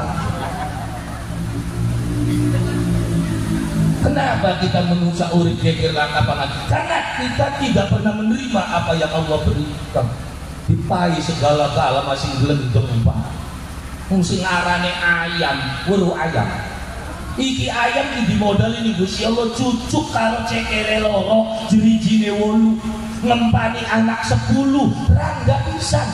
Kenapa kita menusa urip geger lakapangan? Karena kita tidak pernah menerima apa yang Allah berikan. Dipai segala gala masih gelendeng Pak. Sing arane ayam, weruh ayam. Iki ayam iki dimodali ning Gusti Allah cucuk karo cekere loro, jerijine wolu, ngempani anak sepuluh, rangga pisan.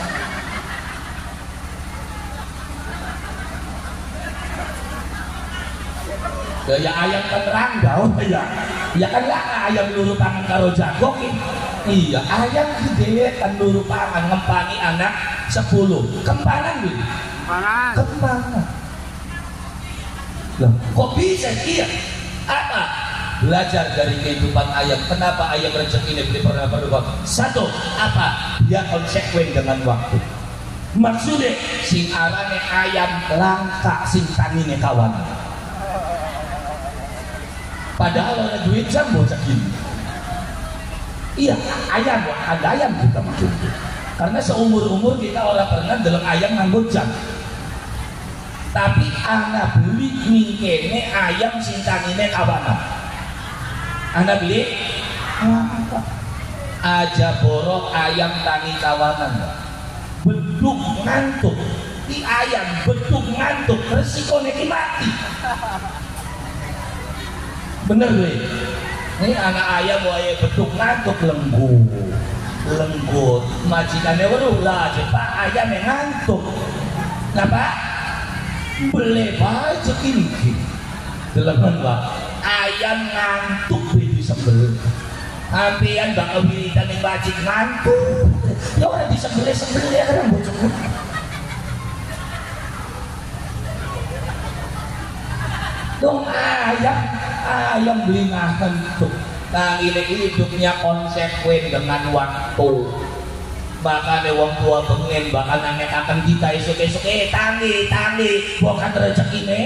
Ya ayam kan ranggau ya. Ya kan lah ayam luru pangan karo jago ki. Iya, ayam gede kan luru pangan ngempani anak sepuluh. Kempanan lho. Kempanan. Kempanan. Loh, kok bisa iya? Apa? Belajar dari kehidupan ayam. Kenapa ayam rezeki ini pernah berubah? Satu, apa? Dia konsekuen dengan waktu. Maksudnya sing arane ayam langka sing tanine kawan. Padahal ada duit jam bocah gini. Iya, ayam, ada ayam kita maksudnya. Karena seumur-umur kita orang pernah dalam ayam nganggo jam. Tapi anak beli mingkene ayam sintanine kawanan. Anak beli aja borok ayam tangi kawanan. Beduk ngantuk. Di ayam beduk ngantuk resikonya mati. Bener nih, ini anak ayam wae beduk ngantuk lembut, lembut. Majikannya waduh lah, cepat ayam yang ngantuk. Kenapa? Boleh baca kini. Dalam apa? Ayam ngantuk di sembel. Ampian bakal wiridan yang bajik ngantuk. Ya orang di sembel sembel ya kan bocor. Dong ayam. Ayam beli ngantuk. Nah ini hidupnya konsekuen dengan waktu. makanya wong tua bengen bakal nangek akan kita esok-esok eh tangi tangi bukan rezeki ini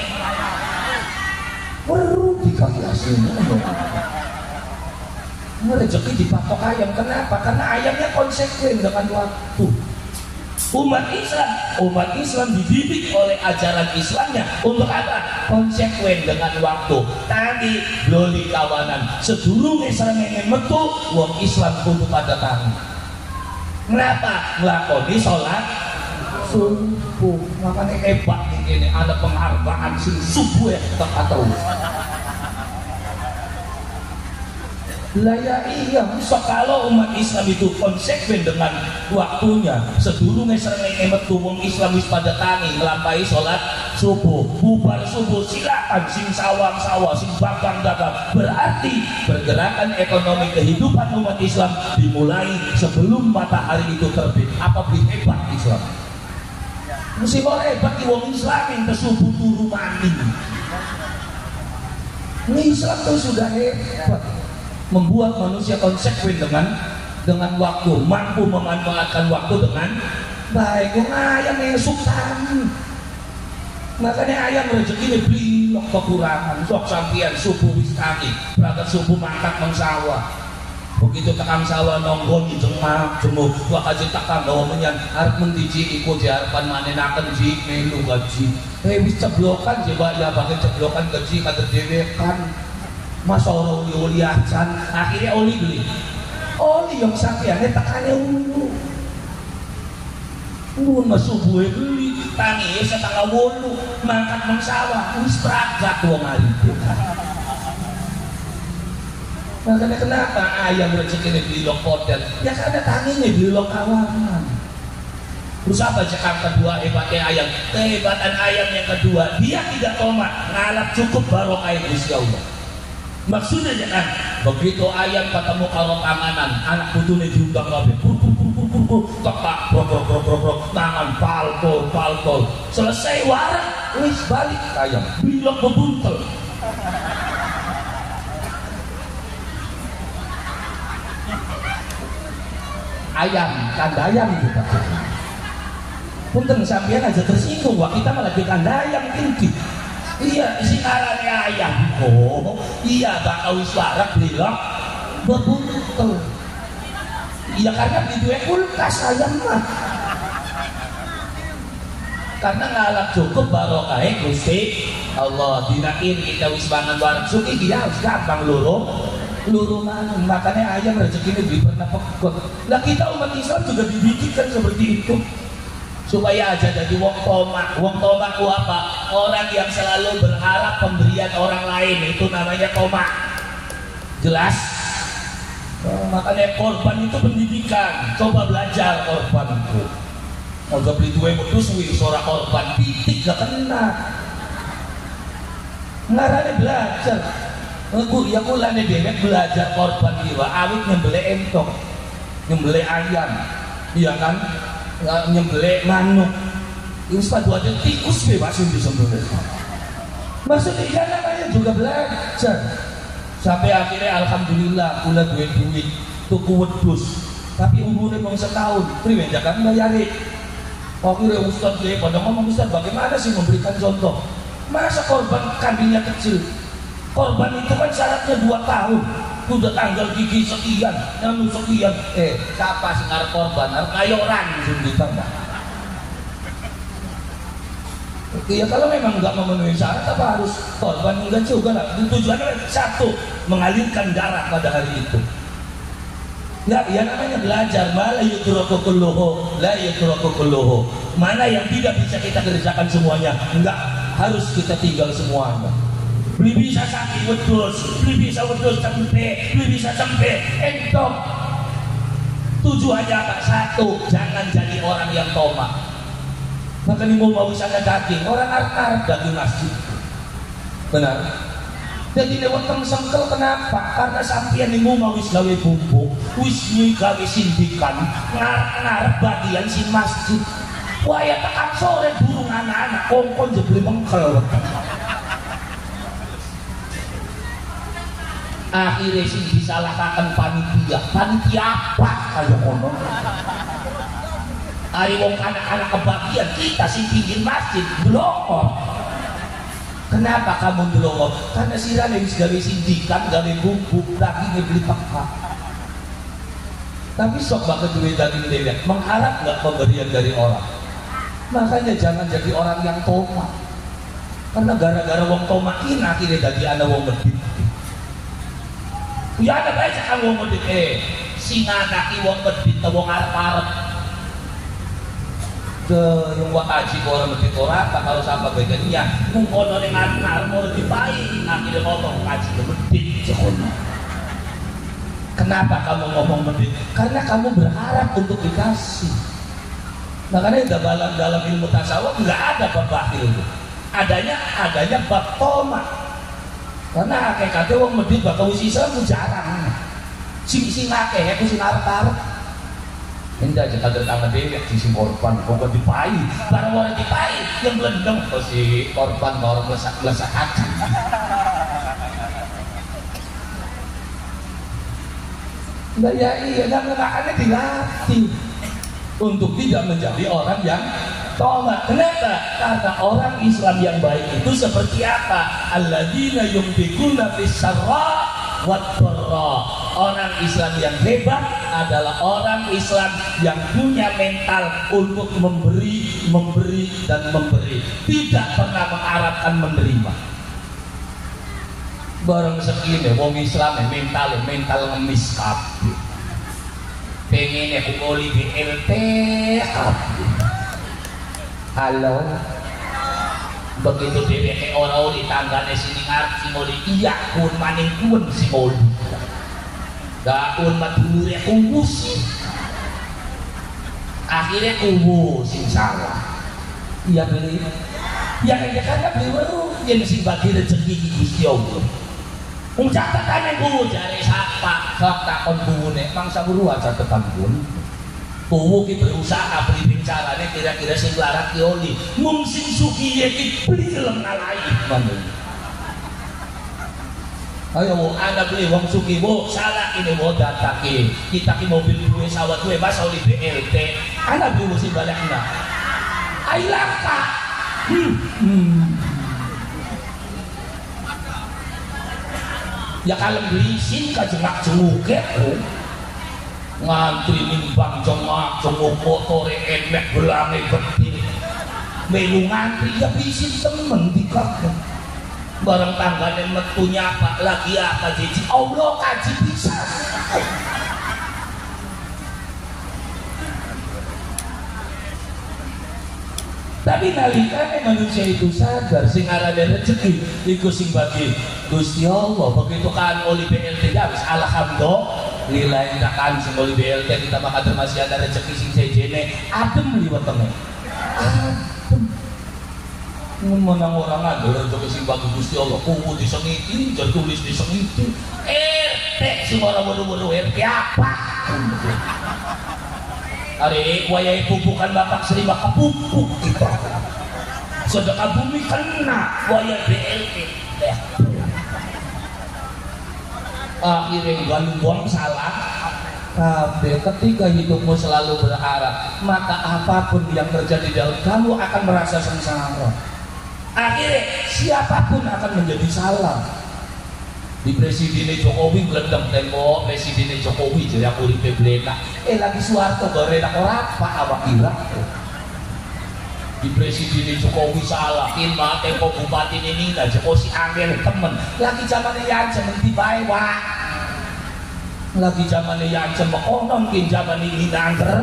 baru dikasih rezeki dipatok ayam. Kenapa? Karena ayamnya konsekuen dengan waktu. Umat Islam, umat Islam dididik oleh ajaran Islamnya untuk apa? Konsekuen dengan waktu. Tadi loli kawanan sedurunge srengenge metu wong Islam kudu pada tangi. Kenapa? Nglakoni sholat subuh. Makanya hebat ini ada penghargaan sing subuh ya tepat terus. Lah ya iya, so kalau umat Islam itu konsekuen dengan waktunya, sedurunge srengenge metu wong Islam wis pada tangi nglampahi salat subuh, bubar subuh silakan sing sawang-sawa, sing dagang-dagang. Berarti pergerakan ekonomi kehidupan umat Islam dimulai sebelum matahari itu terbit. Apa beli hebat Islam? Mesti mau hebat di wong Islam yang subuh turu mandi. Ini Islam tuh sudah hebat. Membuat manusia konsekuen dengan dengan waktu, mampu memanfaatkan waktu dengan baik. Wong ayam esuk tani, makanya ayam rezeki ini beli kekurangan. Sok sampian subuh wis tangi, berangkat subuh mangkat nang sawah. Begitu tekan sawah nonggon jengmak jemuk, gua kasih tekan bawa menyan arep mendiji iku diarepan manenaken ji melu gaji. Eh wis ceblokan coba ya pakai ceblokan gaji kata dhewe kan. Masa orang oli acan, akhirnya oli beli oli yang sampeannya tekannya ulu ulu masuk gue beli tangi setengah wolu mangkat mengsawah wis pragat wong hari itu. Makanya kenapa ayam rezeki ini beli lok hotel ya karena tanginya beli lok kawangan. Terus apa cekang kedua hebatnya ayam? Kehebatan ayam yang kedua dia tidak tomat ngalap cukup barokah Gusti Allah. Maksudnya jangan begitu ayam ketemu karo panganan anak putune diundang kabeh kur kur kur kur kur kur tekak brok brok brok brok brok tangan palpol palpol selesai warak wis balik ayam bilok bebuntel. Ayam kandayam kita punten sampean aja tersinggung wah kita malah di kandayam tinggi. Iya, isi arane ayam. Oh, iya bakal wis warak bilok bebuntel. Iya karena beli duwe kulkas ayam mah. Karena ngalap cukup barokah Gusti Allah. Dinakin kita wis mangan warak suki dia harus gampang loro. Loro mangan. Makanya ayam rezekine beli pernah pekot. Lah kita umat Islam juga dididik kan seperti itu. Supaya aja jadi wong tomak. Wong tomak itu apa? Orang yang selalu berharap pemberian orang lain, itu namanya tomak. Jelas? Oh, makanya korban itu pendidikan. Coba belajar korban itu. Mau beli duwe modus wih seorang korban pitik gak kena. Ngarane belajar. Aku ya kulane dewek belajar korban jiwa. Awit nyembelih entok, nyembelih ayam, iya kan? Nyembelih manuk ini sepatu ada tikus bebas yang disembelih. Maksudnya ya namanya juga belajar sampai akhirnya alhamdulillah kula duit duit tuku wedhus tapi umurnya mau setahun priwe jangan bayari. Akhirnya Ustaz dia pada ngomong Ustaz bagaimana sih memberikan contoh masa korban kambingnya kecil korban itu kan syaratnya dua tahun udah tanggal gigi sekian, namun sekian, eh, siapa sih ngarep korban? Harus ngayoran sendiri tambah. Ya kalau memang nggak memenuhi syarat, apa harus korban enggak juga lah. Tujuannya satu, mengalirkan darah pada hari itu. Ya, ya namanya belajar. Malah yutraku kulluhu, la yutraku kulluhu. Mana yang tidak bisa kita kerjakan semuanya, enggak harus kita tinggal semuanya. Beli bisa sakit wedhus, beli bisa wedhus cempe, beli bisa cempe, entok. Tujuannya apa? Satu, jangan jadi orang yang tomak. Maka ini mau misalnya daging, orang arep-arep daging masjid. Benar? Jadi lewat teng sengkel kenapa? Karena sampeyan niku mau wis gawe bumbu, wis gawe sindikan, ngarep-ngarep bagian si masjid. Wah ya tekan sore burung anak-anak kongkon jebule mengkel. akhirnya sing disalahkan panitia. Panitia apa kaya ngono? Ari wong anak-anak kebagian kita sing pinggir masjid blokor. Kenapa kamu blokor? Karena sirane wis gawe sindikan, gawe bubuk, dagingnya beli peka. Tapi sok bakal duit daging lelek, mengharap nggak pemberian dari orang. Makanya jangan jadi orang yang tomak. Karena gara-gara wong tomak ini akhirnya jadi anak wong medit. Ya ada baca kan wong medit eh singa kaki wong medit wong arep-arep. Ke yang wak haji orang medit orang tak kalau sampai bagiannya mengkono dengan nar mau lebih baik akhirnya ngomong haji ke medit sekolah. Kenapa kamu ngomong medit? Karena kamu berharap untuk dikasih. Makanya dalam dalam ilmu tasawuf nggak ada bab bakhil, adanya adanya bab tomak. Karena hakikatnya wong medit bakal sisa jarang. Sing sing akeh aku sing arep-arep. Indah aja kader tangan dewi sisi korban kok dipai barang orang dipai yang belendeng oh si korban orang melesak melesak akan nah ya iya yang aneh dilatih untuk tidak menjadi orang yang tomak. Kenapa? Karena orang Islam yang baik itu seperti apa? Alladzina yunfikuna fis sarra wad dharra. Orang Islam yang hebat adalah orang Islam yang punya mental untuk memberi, memberi dan memberi, tidak pernah mengharapkan menerima. Barang segini, wong Islam mental mental ngemis kabeh. Pengen aku oli B L T kabeh. Halo. Begitu dheweke ora oli tanggane sini ngarep sing oli iya kun maning kuwen sing oli. Daun madure kuwus. Akhirnya kuwus sing salah. Iya beli. Ya karena beli baru yen sing bagi rezeki Gusti Allah. Wong catetane kuwu jare sapa? Sok takon kuwune, mangsa guru catetan pun. Kuwu ki berusaha beli carane kira-kira sing larat ki oli. Mung sing sugih iki beli lem nalai maneh. Ayo anda beli wong suki bu salah ini bu dataki kita ki mobil duwe sawat duwe mas oli B L T anda beli musim baliknya ayo langka hmm. hmm. ya kalau beli sin kajengak jenguke ngantri nimbang jengak jenguk motore emek belange gede melu ngantri ya bisin temen di kakek bareng tanggane metunya apa lagi apa jiji Allah kaji bisa. Tapi nalikane manusia itu sadar sing arane rezeki iku sing bagi Gusti Allah. Begitu kan oli B L T ya wis alhamdulillah kan sing oli B L T kita maka masih ada rezeki sing sejene adem liwat tengah. Menang orang ada rezeki sing bagi Gusti Allah kuwu disengiti tertulis disengiti R T sing ora bodo-bodo R T apa hari wayai pupukan bapak Sri maka pupuk kita sedekah bumi kena wayai B L T akhirnya galu buang salah kabeh. Ketika hidupmu selalu berharap maka apapun yang terjadi dalam kamu akan merasa sengsara. Akhirnya siapapun akan menjadi salah. Di Presiden Jokowi belendeng tembok Presiden Jokowi jadi aku lipe belenda eh lagi Soeharto goreng orang apa awak kira di Presiden Jokowi salah ilma tembok bupati ini aja si angel temen lagi zaman yang cemen dibae wak lagi zaman yang cemen onon kin zaman ini nangger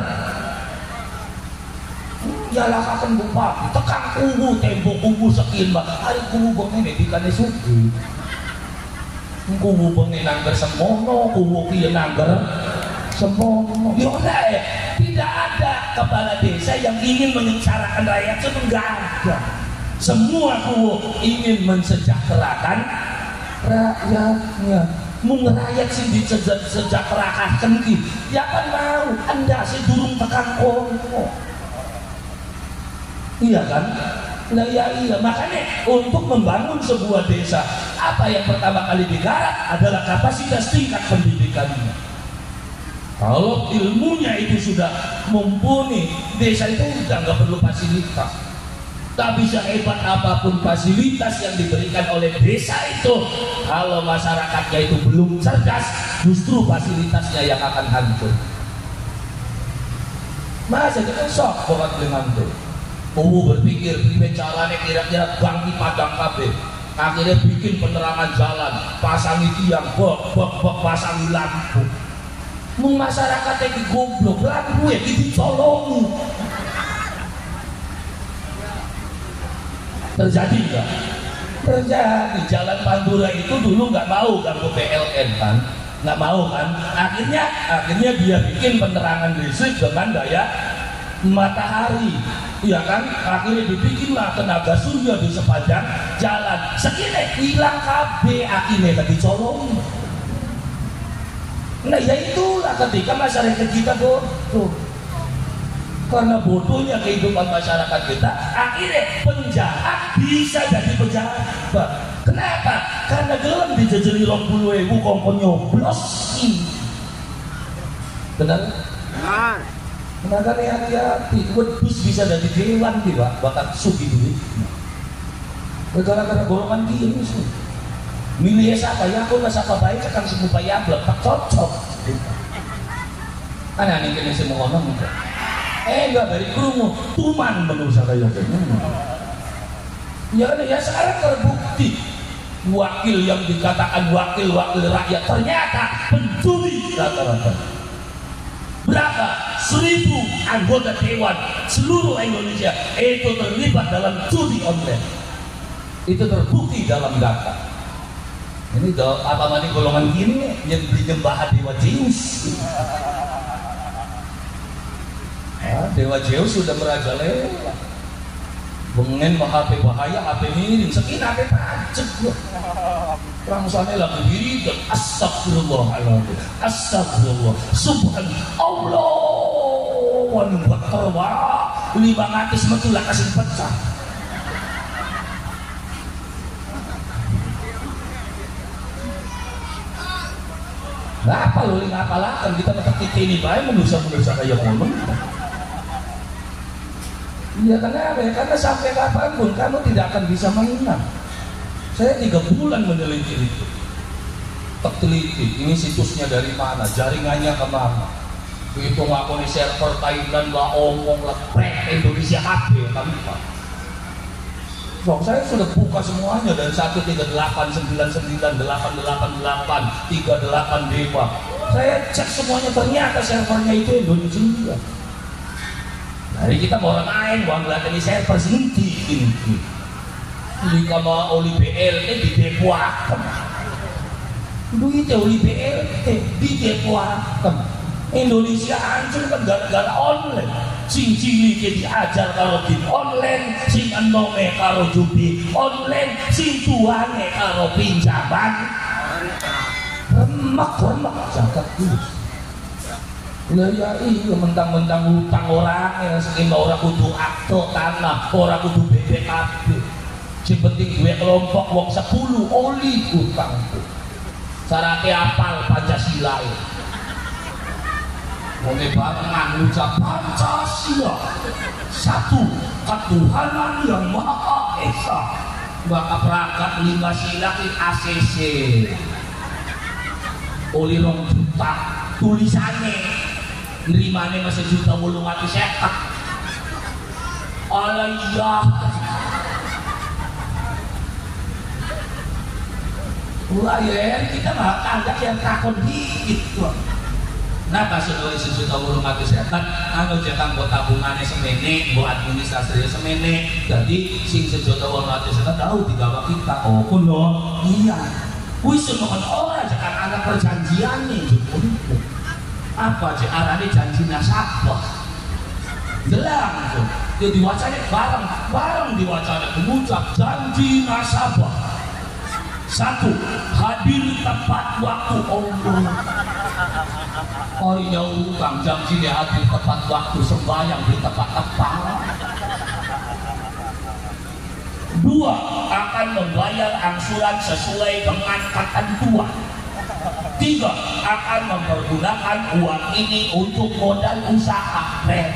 ya lakakan bupati tekan kubu tembok kubu sekian mbak hari kubu bengen dikane suki kubu bengen nangger semono kubu kia nangger semono yaudah ya tidak ada kepala desa yang ingin menyengsarakan rakyat itu enggak ada semua kubu ingin mensejahterakan rakyatnya mung rakyat sing disejahterakan ki ya kan mau anda sih durung tekan kono iya kan Nah ya iya, makanya untuk membangun sebuah desa, apa yang pertama kali digarap adalah kapasitas tingkat pendidikannya. Kalau ilmunya itu sudah mumpuni, desa itu udah nggak perlu fasilitas. Tapi sehebat apapun fasilitas yang diberikan oleh desa itu, kalau masyarakatnya itu belum cerdas, justru fasilitasnya yang akan hancur. Masa kita sok buat mengantuk. Oh berpikir gimana caranya kira-kira bangki padang kabeh, akhirnya bikin penerangan jalan, pasangi tiang, bok bok bok pasangi lampu. Mung masyarakatnya di goblok, lampu ya dicolongi. Terjadi nggak? Terjadi. Jalan Pantura itu dulu nggak mau ganggu P L N kan, nggak mau kan. Akhirnya akhirnya dia bikin penerangan listrik dengan daya matahari. Iya kan, akhirnya dibikinlah tenaga surya di sepanjang jalan. Sekine hilang K B akhirnya tadi colong. Nah ya itulah ketika masyarakat kita bodoh. Karena bodohnya kehidupan masyarakat kita, akhirnya penjahat bisa jadi penjahat. Kenapa? Karena gelem dijajeli rong puluh ribu kongkong nyoblos. Benar? Benar. Makanya hati-hati, wedus bisa dari dewan tiba, bahkan sugi duit. Gara-gara golongan gini sih. Milih siapa ya, aku nggak siapa baik, akan semua ya belum tak cocok. Kan aneh kini semua ngomong gitu. Eh enggak dari kerungu, tuman menurut saya ya. Ya kan ya sekarang terbukti wakil yang dikatakan wakil-wakil rakyat ternyata pencuri rata-rata. Berapa? Seribu anggota dewan seluruh Indonesia itu terlibat dalam judi online. Itu terbukti dalam data. Ini do, apa mani golongan gini yang nyembah Dewa Zeus. Ah, Dewa Zeus sudah merajalela. Bengen mah H P bahaya, H P miring, sekin H P pacet gua. Rangsane lagi diri dan astagfirullahaladzim, astagfirullah, subhanallah, wan bakar wah, lima ratus metulah kasih pecah. Nah, apa lo ini ngapalakan kita seperti ini baik menusa-menusa kayak ngomong. Iya kenapa? Karena sampai kapanpun kamu tidak akan bisa menang. Saya tiga bulan meneliti itu, teliti ini situsnya dari mana, jaringannya kemana. Begitu ngaku nih server Thailand lah, omong lah, prek Indonesia H P kami pak. So, saya sudah buka semuanya dari satu tiga delapan sembilan sembilan delapan delapan delapan tiga delapan lima. Saya cek semuanya ternyata servernya itu Indonesia. Hari kita mau orang lain, mau ngeliat ini server sendiri ini. Di kama oli B L T di depoakan, duitnya oli B L T di depoakan. Indonesia hancur kan gara-gara online. Sing cilik diajar kalau di online, sing enome karo judi online, sing tuane karo pinjaman. Remak-remak zakat dulu. Lah ya iya mentang-mentang hutang orang yang sekin orang kudu akte tanah, orang kudu B P K B. Yang penting gue kelompok wong sepuluh oli utang tuh. Syaratnya apal Pancasila ya. Mulai barengan ucap Pancasila satu ketuhanan yang maha esa. Maka perangkat lima sila A C C. Oli rong juta tulisannya. Nerimane masih juta wulung hati sekat. Alayah. Wah ya, kita mah kagak yang takut dikit loh. Nah pas sudah sejuta wulung hati sekat, anu jatang buat tabungannya semene, buat administrasinya semene. Jadi sing sejuta wulung hati sekat tahu digawa kita. Oh kuno, iya. Wis semoga orang jangan ada perjanjiannya gitu. Apa sih arahnya janji nasabah? Jelang tuh, dia diwacanya bareng, bareng diwacanya mengucap janji nasabah. Satu, hadir tepat waktu Allah. Oh iya utang janji dia hadir tepat waktu sembahyang di tempat tepat. Dua, akan membayar angsuran sesuai dengan ketentuan. Tiga, akan mempergunakan uang ini untuk modal usaha. Red.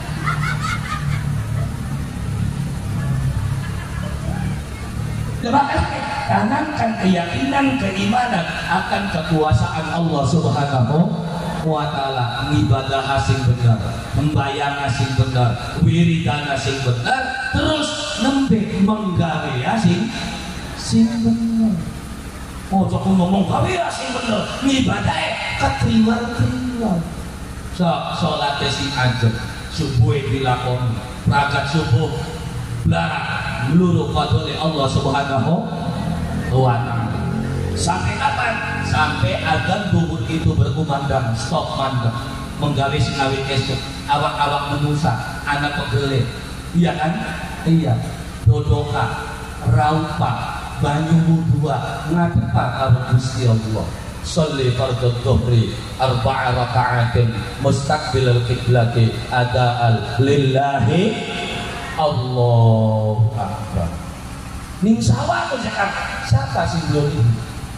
Tanamkan keyakinan, keimanan akan kekuasaan Allah Subhanahu wa ta'ala. Ibadah asing benar, membayar asing benar, wiridan asing benar, terus nembe menggawe asing sing benar. Oh, aku ngomong gawe asing bener, ibadahnya keterima-terima. So, sholatnya sing ajeng, subuh dilakoni, rakaat subuh lah luruh qadole Allah Subhanahu wa ta'ala. Sampai kapan? Sampai adzan duhur itu berkumandang, stop mandek, menggawe sinawit esuk, awak-awak menusa, anak pegele, iya kan? Iya, dodoka, raupa, banyu wudua, ngadepa karo Gusti Allah. Sholli fardhu dhuhri arba'a raka'atin mustaqbilal qiblati ada'al lillahi Allahu Akbar. Ning sawah kok siapa sih belum ini?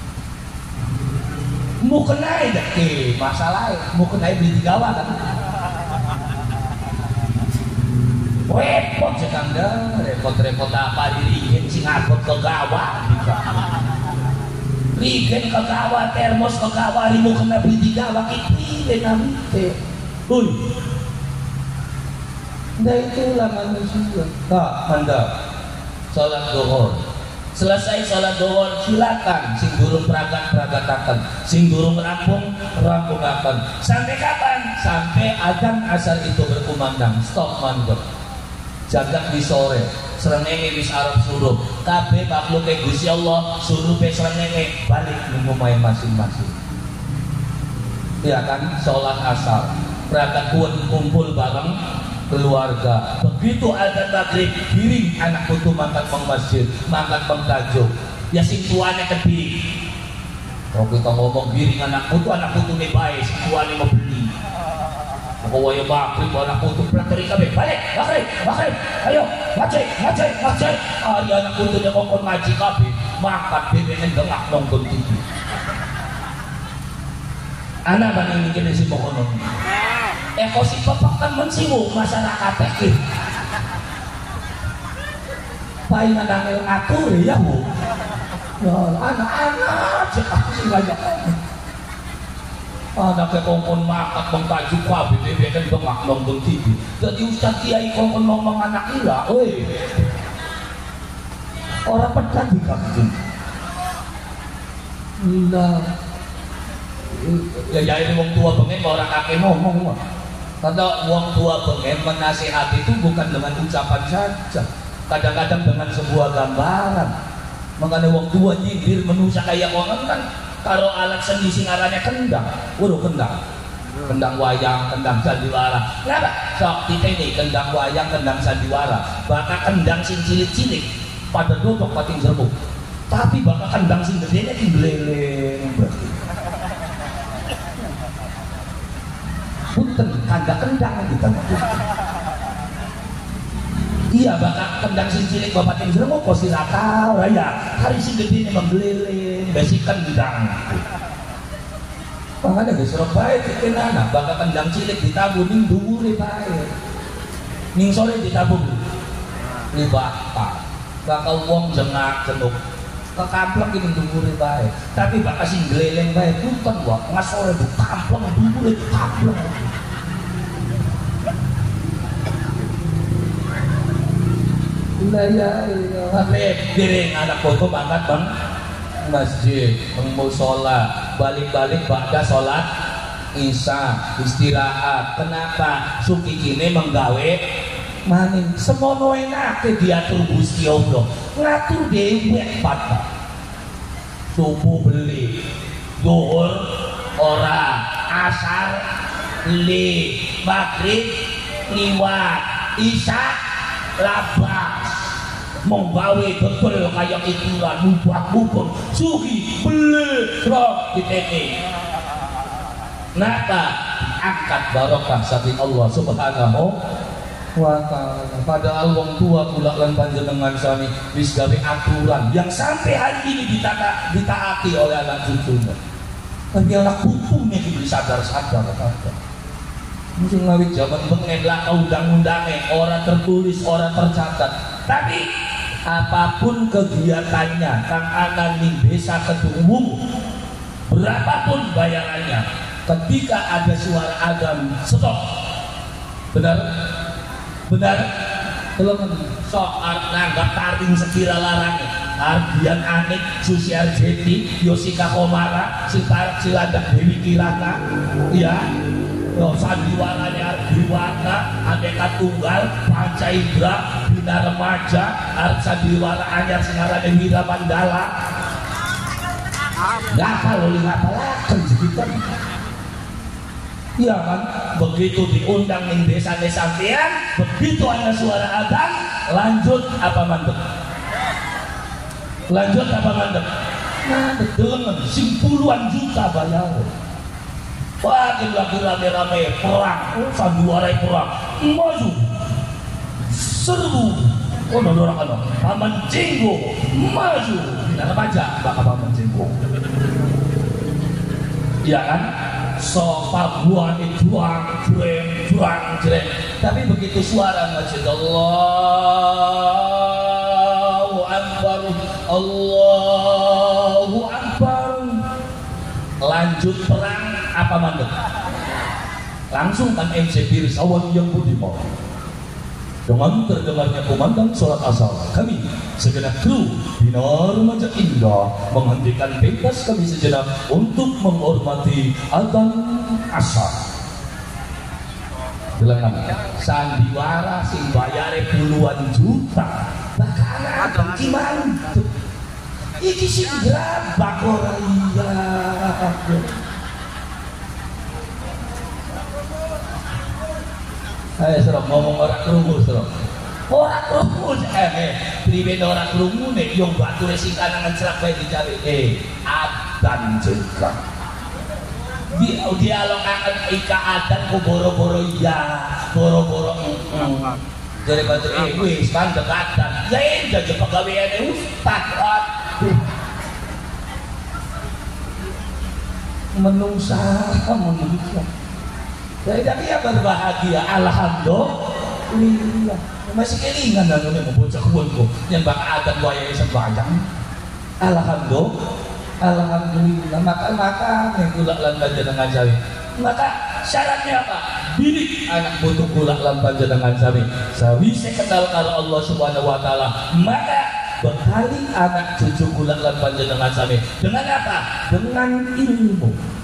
Mau kenai dah ke masalahnya, mau kenai beli tiga kan? Repot sekang dah, repot-repot apa dirigen sing ngapot ke gawat juga. Rigen ke gawat, termos ke gawat, mau kena beli tiga wak itu namite. Hui. Nah itulah manusia. Tak, manda. Salat zuhur. Selesai salat zuhur silakan sing durung pragat-pragataken, sing durung rampung rampungaken. Sampai kapan? Sampai adzan asar itu berkumandang. Stop mandek. Jagat di sore, srengenge wis arep surup. Kabeh makhluk Gusti Allah surupe srengenge balik ning omahe masing-masing. Ya kan, salat asar, pragat kumpul bareng keluarga. Begitu adzan maghrib, giring anak putu mangkat peng masjid, mangkat peng tajuk. Ya sing tuane kediri. Kalau kita ngomong giring anak putu, anak putu ne bae, sing tuane mau beli. Aku waya maghrib anak putu pelakeri kabeh, balik, maghrib, maghrib. Ayo, ngaji, ngaji, ngaji. Ari anak putu ne kongkon ngaji kabeh, mangkat bebenen dengak nonggon T V. Anak bang mikir si pokono. Eko si pepak temen simu masyarakat teknik. Paling ada ngatur ya bu. Ya anak-anak cek aku sih banyak. Anak ke kongkon makat mengkaji kabeh bebe kan bengak nonton T V. Jadi Ustaz Kiai kongkon ngomong anak ila, oi. Orang pedan di kampung. Ila. Ya jadi wong tua pengen orang akeh ngomong mah. Karena wong tua pengen menasihati itu bukan dengan ucapan saja, kadang-kadang dengan sebuah gambaran. Makanya wong tua nyindir menusa kayak orang kan karo alat seni sing arane kendang. Waduh kendang. Kendang wayang, kendang sandiwara. Kenapa? Sok titeni kendang wayang, kendang sandiwara. Bakal kendang sing cilik-cilik pada duduk pating jeruk. Tapi bakal kendang sing gedene ki beleleng berarti. Punten kanda kendang kita maksud. Iya bakal kendang sing cilik bapak ting jeruk kok silaka ora ya. Hari sing gedene membeleleng besi kendang. Makanya di Surabaya bikin anak bakal kendang cilik ditabung ning dhuwure bae. Ning sore ditabung. Li bapak. Bakal wong jengak jenuk. Kekamplek ini dhuwure bae. Tapi bakal sing gleleng bae punten wae. Ngasore du kampleng dhuwure kampleng. Lah ya ya. Sampai dereng anak foto banget bang. Masjid, musola, balik-balik ba'da sholat isya, istirahat. Kenapa? Suki kini menggawe maning semono enake diatur Gusti Allah. Ngatur dhewe pada subuh beli, zuhur ora, asar beli, maghrib liwat, isya labas. Menggawe betul kayak itulah nubah hukum sugi beli serok di T V. Nata angkat barokah saking Allah Subhanahu Wa ta'ala. Padahal wong tua kula lan panjenengan sami wis gawe aturan yang sampai hari ini ditata, ditaati oleh anak cucunya. Tapi anak hukumnya diberi sadar-sadar kata. Mungkin ngawit zaman bengen lah undang-undangnya, orang tertulis, orang tercatat. Tapi apapun kegiatannya, Kang Anan ning desa Kedungwungu, berapapun bayarannya, ketika ada suara adzan, stop. Benar? Benar? Belum soal nanggap taring sekira larang Ardian Anik, Susi Arjeti, Yosika Komara, Siparak Silandak Dewi Kirana, ya, yo sandiwaranya Ardiwana, Aneka Tunggal, Panca Indra, Bina Remaja, Art Sandiwara Anyar Singarane Wira Mandala. Nggak kalau lihat apa segitu. Iya kan, begitu diundang di desa-desa sampean, begitu ada suara adzan, lanjut apa mandek? Lanjut apa mandek? Mandek dengan sing puluhan juta bayar. Wah, lagi rame-rame perang, oh, sandiwara perang, maju, serbu, oh orang kan, Paman Jenggo, maju, tidak aja, bakal Paman Jenggo. Iya kan? So Pabuan juang juang juang jreng, tapi begitu suara masjid Allahu Akbar Allahu Akbar, lanjut perang apa mandek? Langsung kan M C Pirsawan yang budiman. Dengan terdengarnya komandan sholat asar, kami segenap kru Bina Remaja Indah menghentikan pentas kami sejenak untuk menghormati adzan asar. Bilang sandiwara sing bayare puluhan juta, bahkan ada gimana? Iki sing gerabak ora iya. Ayo serok ngomong orang kerungu serok. Orang kerungu eh eh priben orang kerungu nih yang batu resi kanangan serak baik dicari eh adan juga. Di dialog akan ika adan ku boro-boro iya boro-boro mm. Jadi batu eh wis kan dekatan. Ya ini jadi pegawaiannya ustad. Menungsa menungsa. Jadi tapi ya berbahagia, alhamdulillah. Masih kelingan dan ini membocah kubunku yang bakal ada wayai sembahyang. Alhamdulillah, alhamdulillah. Maka maka yang gula lan dengan jawi. Maka syaratnya apa? Didik anak butuh gula lan dengan jawi. Sawi saya kenal kalau Allah Subhanahu Wa Taala. Maka bekali anak cucu gula lan dengan jawi. Dengan apa? Dengan ilmu.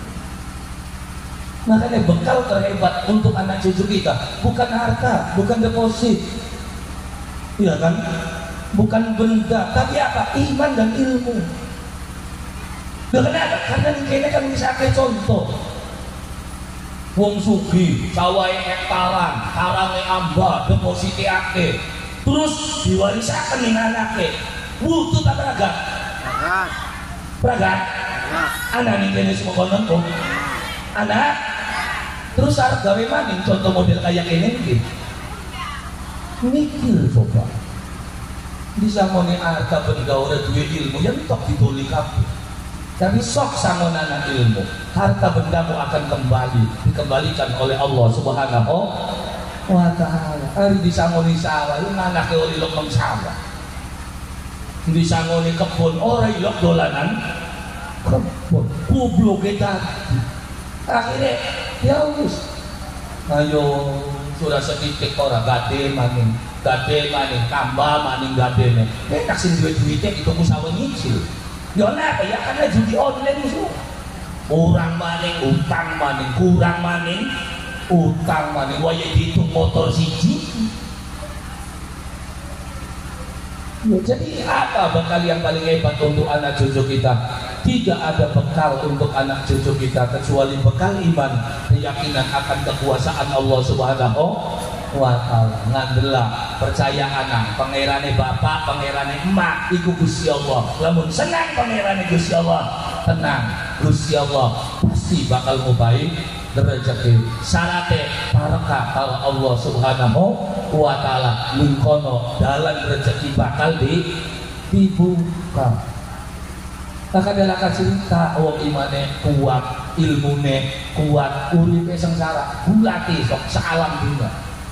Makanya bekal terhebat untuk anak cucu kita bukan harta, bukan deposit, iya kan? Bukan benda, tapi apa? Iman dan ilmu. Kenapa? Karena ini kan bisa kayak contoh. Wong sugi, sawai hektaran, karange amba, depositi ake, terus diwarisakan ning anake. Butuh tak peragat? Peragat? Anak nih kene semua konon kok. Anak terus harus gawe maning contoh model kayak ini nih mikir coba bisa ngoni harta benda orang dua ilmu yang tok ditulis kamu tapi sok sangonana ilmu harta bendamu akan kembali dikembalikan oleh Allah Subhanahu Wa Ta'ala. Hari disangoni sawah ini mana ke oli lok nang sawah disangoni kebun orang ilok dolanan kebun kublo kita akhirnya ya wis ayo sudah sedikit orang gade maning gade maning tambah maning gade nih enak sih duit-duitnya itu musawa nyicil ya apa ya karena judi online itu kurang maning utang maning kurang maning utang maning waya dihitung motor siji ya, jadi apa bekal yang paling hebat untuk anak cucu kita? Tidak ada bekal untuk anak cucu kita kecuali bekal iman, keyakinan akan kekuasaan Allah Subhanahu Wa Ta'ala. Ngandela percaya anak pangerane bapak, pangerane emak iku Gusti Allah. Lamun senang pangerane Gusti Allah, tenang Gusti Allah pasti bakal ngupahi rezeki. Syaratnya para maka kalau Allah Subhanahu wa ta'ala mengkono dalam rezeki bakal di dibuka. Maka dia akan cerita wong imane kuat, ilmune kuat, uripe sengsara bulati sok salam dunia.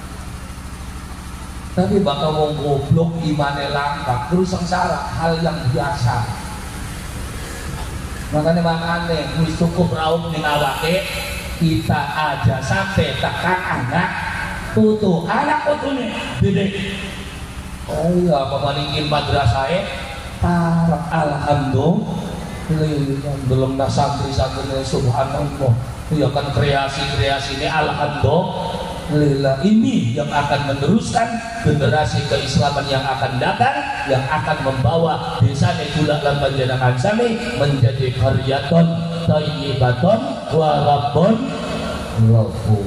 Tapi bakal wong goblok imane langka terus sengsara hal yang biasa. Makanya makanya wis cukup raum ning awake kita aja sampai tekan anak tutu anak tutune gede. Oh iya pemaningin madrasah tarak alhamdulillah belum dah santri-santri subhanallah ya kan kreasi-kreasi ini alhamdulillah ini yang akan meneruskan generasi keislaman yang akan datang yang akan membawa desa Negula lan Panjenengan sami menjadi qaryaton thayyibaton wa rabbun ghafur.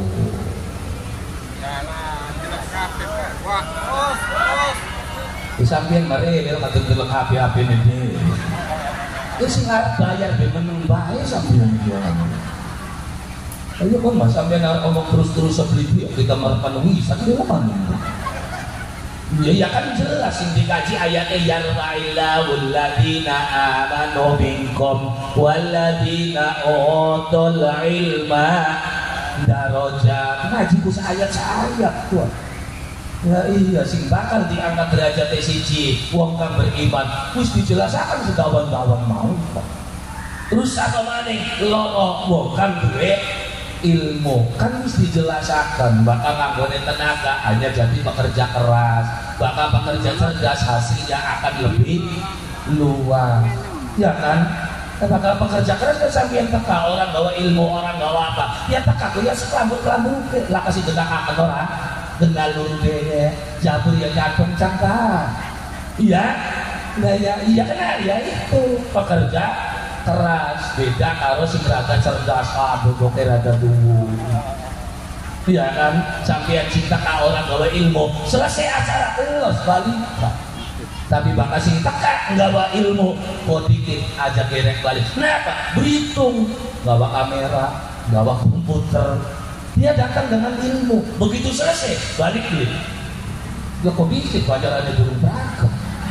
Di samping mari dia kata delok H P-H P ini. Itu sing arep bayar be meneng bae sampeyan iki. Ayo kon Mas sampeyan arep omong terus-terus sebeli kita marepan wisan dia mana? Ya, ya kan jelas yang dikaji ayatnya yarfa'illahu alladhina amanu minkum walladhina utul ilma darajat. Ngaji ku ayat ayat tuh. Ya iya sing bakal diangkat derajat siji wong kang beriman wis dijelasaken sedawan-dawan mau. Terus apa maning loro wong kang duwe ilmu kan wis dijelasaken bakal nganggone tenaga hanya jadi pekerja keras, bakal pekerja cerdas hasilnya akan lebih luas. Ya kan? Bakal pekerja keras kan sampeyan teka orang bawa ilmu, orang bawa apa? Ya teka ya sekelambur-kelambur lah kasih dekakan orang. Genalur deh, jabur ya jatuh cangkang. Iya, nah ya iya kan ya itu pekerja keras beda kalau sing rada cerdas aduh doke rada dulu. Iya kan, sampean cinta ka orang bawa ilmu, selesai acara terus balik. Tapi bakal sing teka nggak bawa ilmu, kok dikit aja gerek balik. Kenapa? Berhitung, nggak bawa kamera, nggak bawa komputer. Dia datang dengan ilmu, begitu selesai balik duit. Ya kok bisa pelajarannya turun beragam.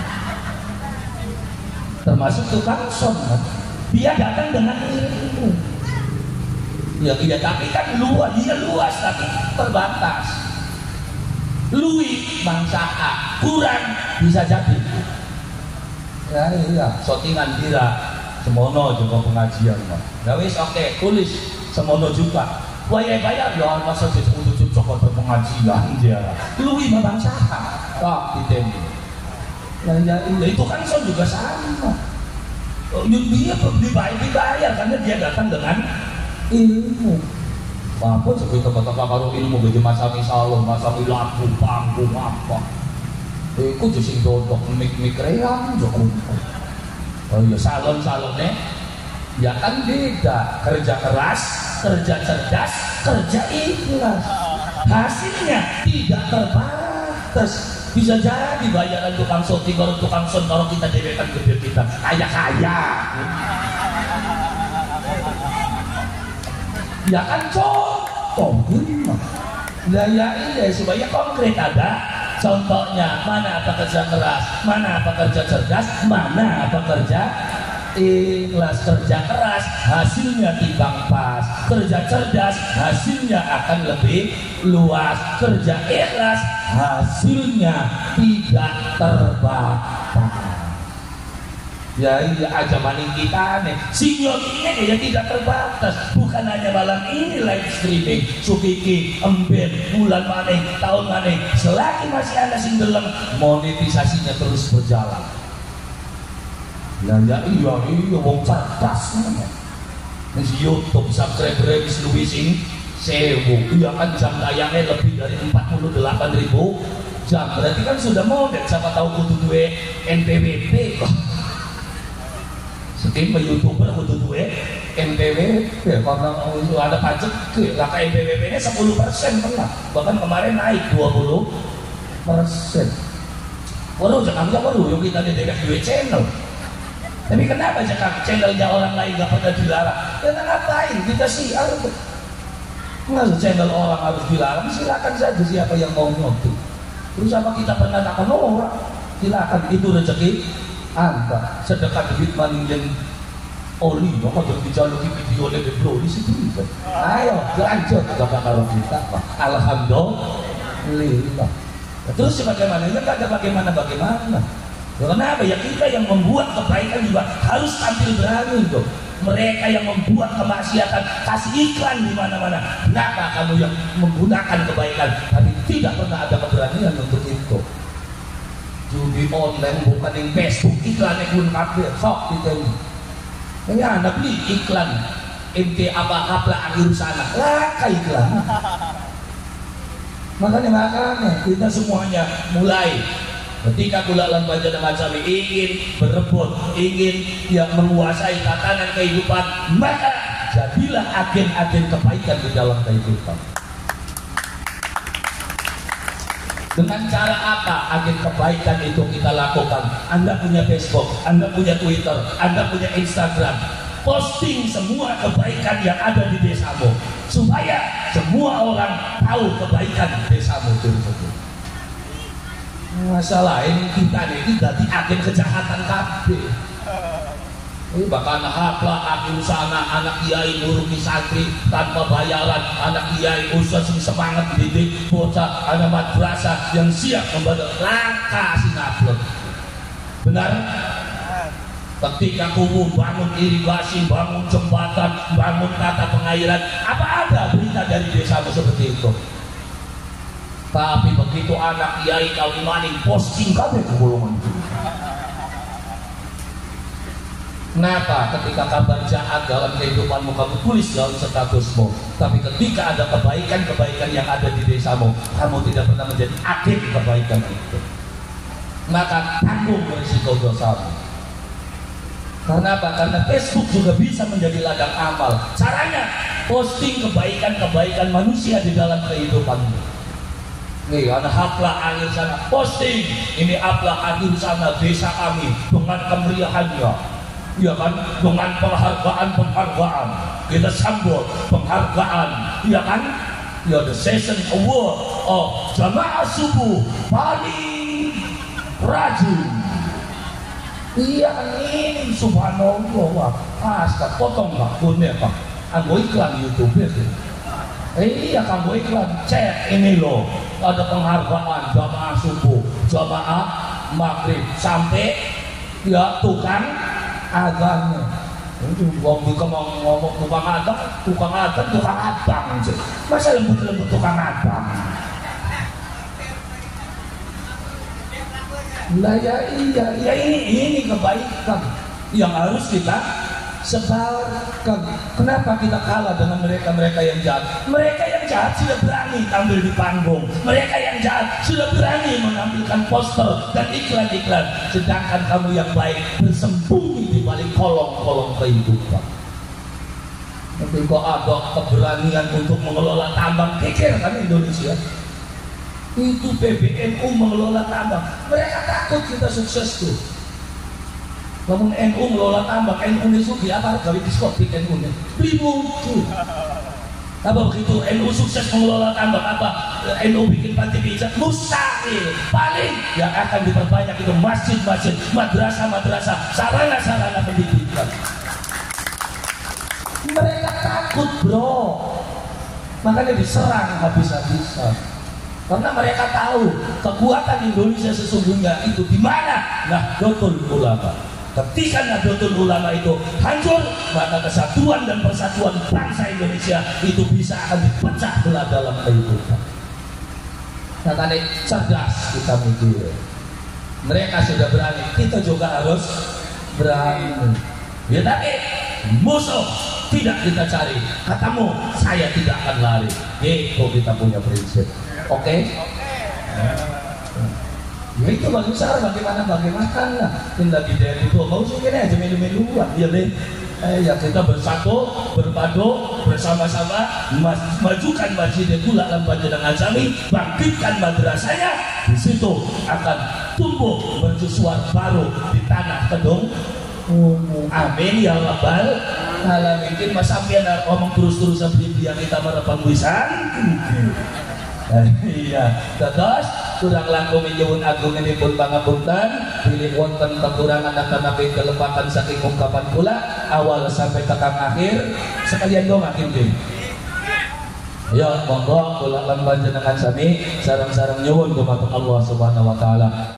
Termasuk tukang son kan? Dia datang dengan ilmu. Ya iya tapi kan luas, dia luas tapi terbatas. Lui bangsa A kurang bisa jadi. Ya iya, shootingan kira semono juga pengajian. Ya wis oke, okay, tulis semono juga. Waya bayar ya masa cucu-cucu cokot pengajian dia. Lui bangsa A. Tak ditembak. Ya, ya, ya itu kan son juga sama. Dia dibayar, dibayar karena dia datang dengan ilmu. Apa sebut teka-teka karo ilmu bagi masami salon, masami lampu, panggung apa. Iku sing dodok mik-mik reang joko. Oh iya salon-salonnya ya kan beda, kerja keras, kerja cerdas, kerja ikhlas. Hasilnya tidak terbatas. Bisa jadi bayaran tukang syuting, kalau tukang son, kalau kita dewekan gede kita kaya-kaya. Ya kan contoh gimana? Nah ya ini supaya konkret ada contohnya, mana apa kerja keras, mana apa kerja cerdas, mana apa kerja ikhlas. Kerja keras hasilnya timbang pas, kerja cerdas hasilnya akan lebih luas, kerja ikhlas hasilnya tidak terbatas. Ya iya aja maning kita nih sinyal ini ya tidak terbatas, bukan hanya malam ini live streaming sukiki emben bulan maning tahun maning selagi masih ada sing deleng monetisasinya terus berjalan. Ya ya iya iya wong cerdas namanya. Wis YouTube subscriber wis luwih sing sewu. Iya kan jam tayangnya lebih dari empat puluh delapan ribu jam. Berarti kan sudah modern, siapa tahu kudu duwe N P W P kok. Setiap YouTuber kudu duwe N P W P karena ada pajak lah N P W P-nya sepuluh persen pernah. Bahkan kemarin naik dua puluh persen. Waduh jangan jangan waduh yang kita dedek duwe channel. Tapi kenapa jangan channelnya orang lain gak pernah dilarang? Karena ngapain kita sih? Nggak channel orang harus dilarang, silakan saja siapa yang mau nyoto. Terus apa kita pernah takkan orang? Silakan, itu rezeki Anda. Sedekah duit maningin oli, maka jangan dijaluki video oleh bro di situ. Ayo, lanjut coba kalau kita. Alhamdulillah. Terus bagaimana? Ya nggak ada bagaimana-bagaimana. Kenapa? Ya kita yang membuat kebaikan juga harus tampil berani tuh. Mereka yang membuat kemaksiatan kasih iklan di mana-mana. Kenapa kamu yang menggunakan kebaikan tapi tidak pernah ada keberanian untuk itu? Judi online bukan yang Facebook iklannya pun kabel sok gitu ini. Ini anak beli iklan M T apa apa akhir sana laka iklan. Makanya makanya kita semuanya mulai. Ketika Kulalan Panjenengan Sami ingin berebut, ingin ya menguasai tatanan kehidupan, maka jadilah agen-agen kebaikan di dalam kehidupan. Dengan cara apa agen kebaikan itu kita lakukan? Anda punya Facebook, Anda punya Twitter, Anda punya Instagram. Posting semua kebaikan yang ada di desamu, supaya semua orang tahu kebaikan di desamu itu. Masalah ini kita nih jadi agen kejahatan kabeh. Ini bahkan haflah akhir sana anak kiai muruki santri tanpa bayaran, anak kiai ustaz yang semangat didik bocah, anak madrasah yang siap membantu langkah sinabut. Benar? Ketika kamu bangun irigasi, bangun jembatan, bangun tata pengairan, apa ada berita dari desamu seperti itu? Tapi begitu anak kiai kawin maning posting kabeh kegolongan itu. Kenapa? Ketika kabar jahat dalam kehidupanmu kamu tulis dalam statusmu, tapi ketika ada kebaikan-kebaikan yang ada di desamu, kamu tidak pernah menjadi agen kebaikan itu. Maka tanggung risiko dosamu. Karena apa? Karena Facebook juga bisa menjadi ladang amal. Caranya posting kebaikan-kebaikan manusia di dalam kehidupanmu. Nih, anak haflah akhir sana posting ini haflah akhir sana desa kami dengan kemeriahannya, ya kan, dengan penghargaan-penghargaan kita sambut penghargaan, ya kan, ya the session award of jamaah subuh paling rajin. Iya kan ini subhanallah, aska potong nggak punya pak, aku iklan YouTube ya. Eh, iya kamu iklan cek ini loh, ada penghargaan jamaah subuh, jamaah maghrib sampai ya tukang adanya. Itu wong buka mau ngomong tukang adang, tukang adang, tukang abang sih. Masa lembut-lembut tukang abang? Lah ya iya, ya ini ini kebaikan yang harus kita sebarkan. Kenapa kita kalah dengan mereka-mereka yang jahat? Mereka yang jahat sudah berani tampil di panggung. Mereka yang jahat sudah berani menampilkan poster dan iklan-iklan. Sedangkan kamu yang baik bersembunyi di balik kolong-kolong kehidupan. Tapi kok ada keberanian untuk mengelola tambang, pikir kan Indonesia? Itu P B N U mengelola tambang. Mereka takut kita sukses tuh. Namun N U ngelola tambang, N U ini sugi apa? Gawe diskotik N U ini beli mungkin. Apa begitu N U sukses mengelola tambang apa? N U bikin panti pijat, mustahil. Paling yang akan diperbanyak itu masjid-masjid, madrasah-madrasah, sarana-sarana pendidikan. Mereka takut bro, makanya diserang habis-habisan. Karena mereka tahu kekuatan Indonesia sesungguhnya itu di mana? Nahdlatul Ulama. Ketika Nahdlatul Ulama itu hancur, maka kesatuan dan persatuan bangsa Indonesia itu bisa akan dipecah belah dalam kehidupan. Makanya cerdas kita mikir. Mereka sudah berani, kita juga harus berani. Ya tapi musuh tidak kita cari. Katamu, saya tidak akan lari. Itu kita punya prinsip. Oke? Okay? Ya itu bagi saya bagaimana bagaimana lah. Tidak di daerah itu mau sih aja melu-meluan, ya deh. Eh, ya kita bersatu, berpadu, bersama-sama majukan Masjidil Kulalan Panjenengan Sami, bangkitkan madrasahnya. Di situ akan tumbuh mercusuar baru di tanah Kedung Oh, amin ya rabbal alamin. Mas sampeyan ngomong terus-terusan Biblia kita marapan wisan. Iya, terus kurang langkung nyuwun agung ini pun pangapunten pilih wonten kekurangan akan nabi kelepatan saking ungkapan kula awal sampai tekan akhir sekalian doa kinting. Ya monggo kula lan panjenengan sami sareng-sareng nyuwun dumateng Allah Subhanahu wa taala.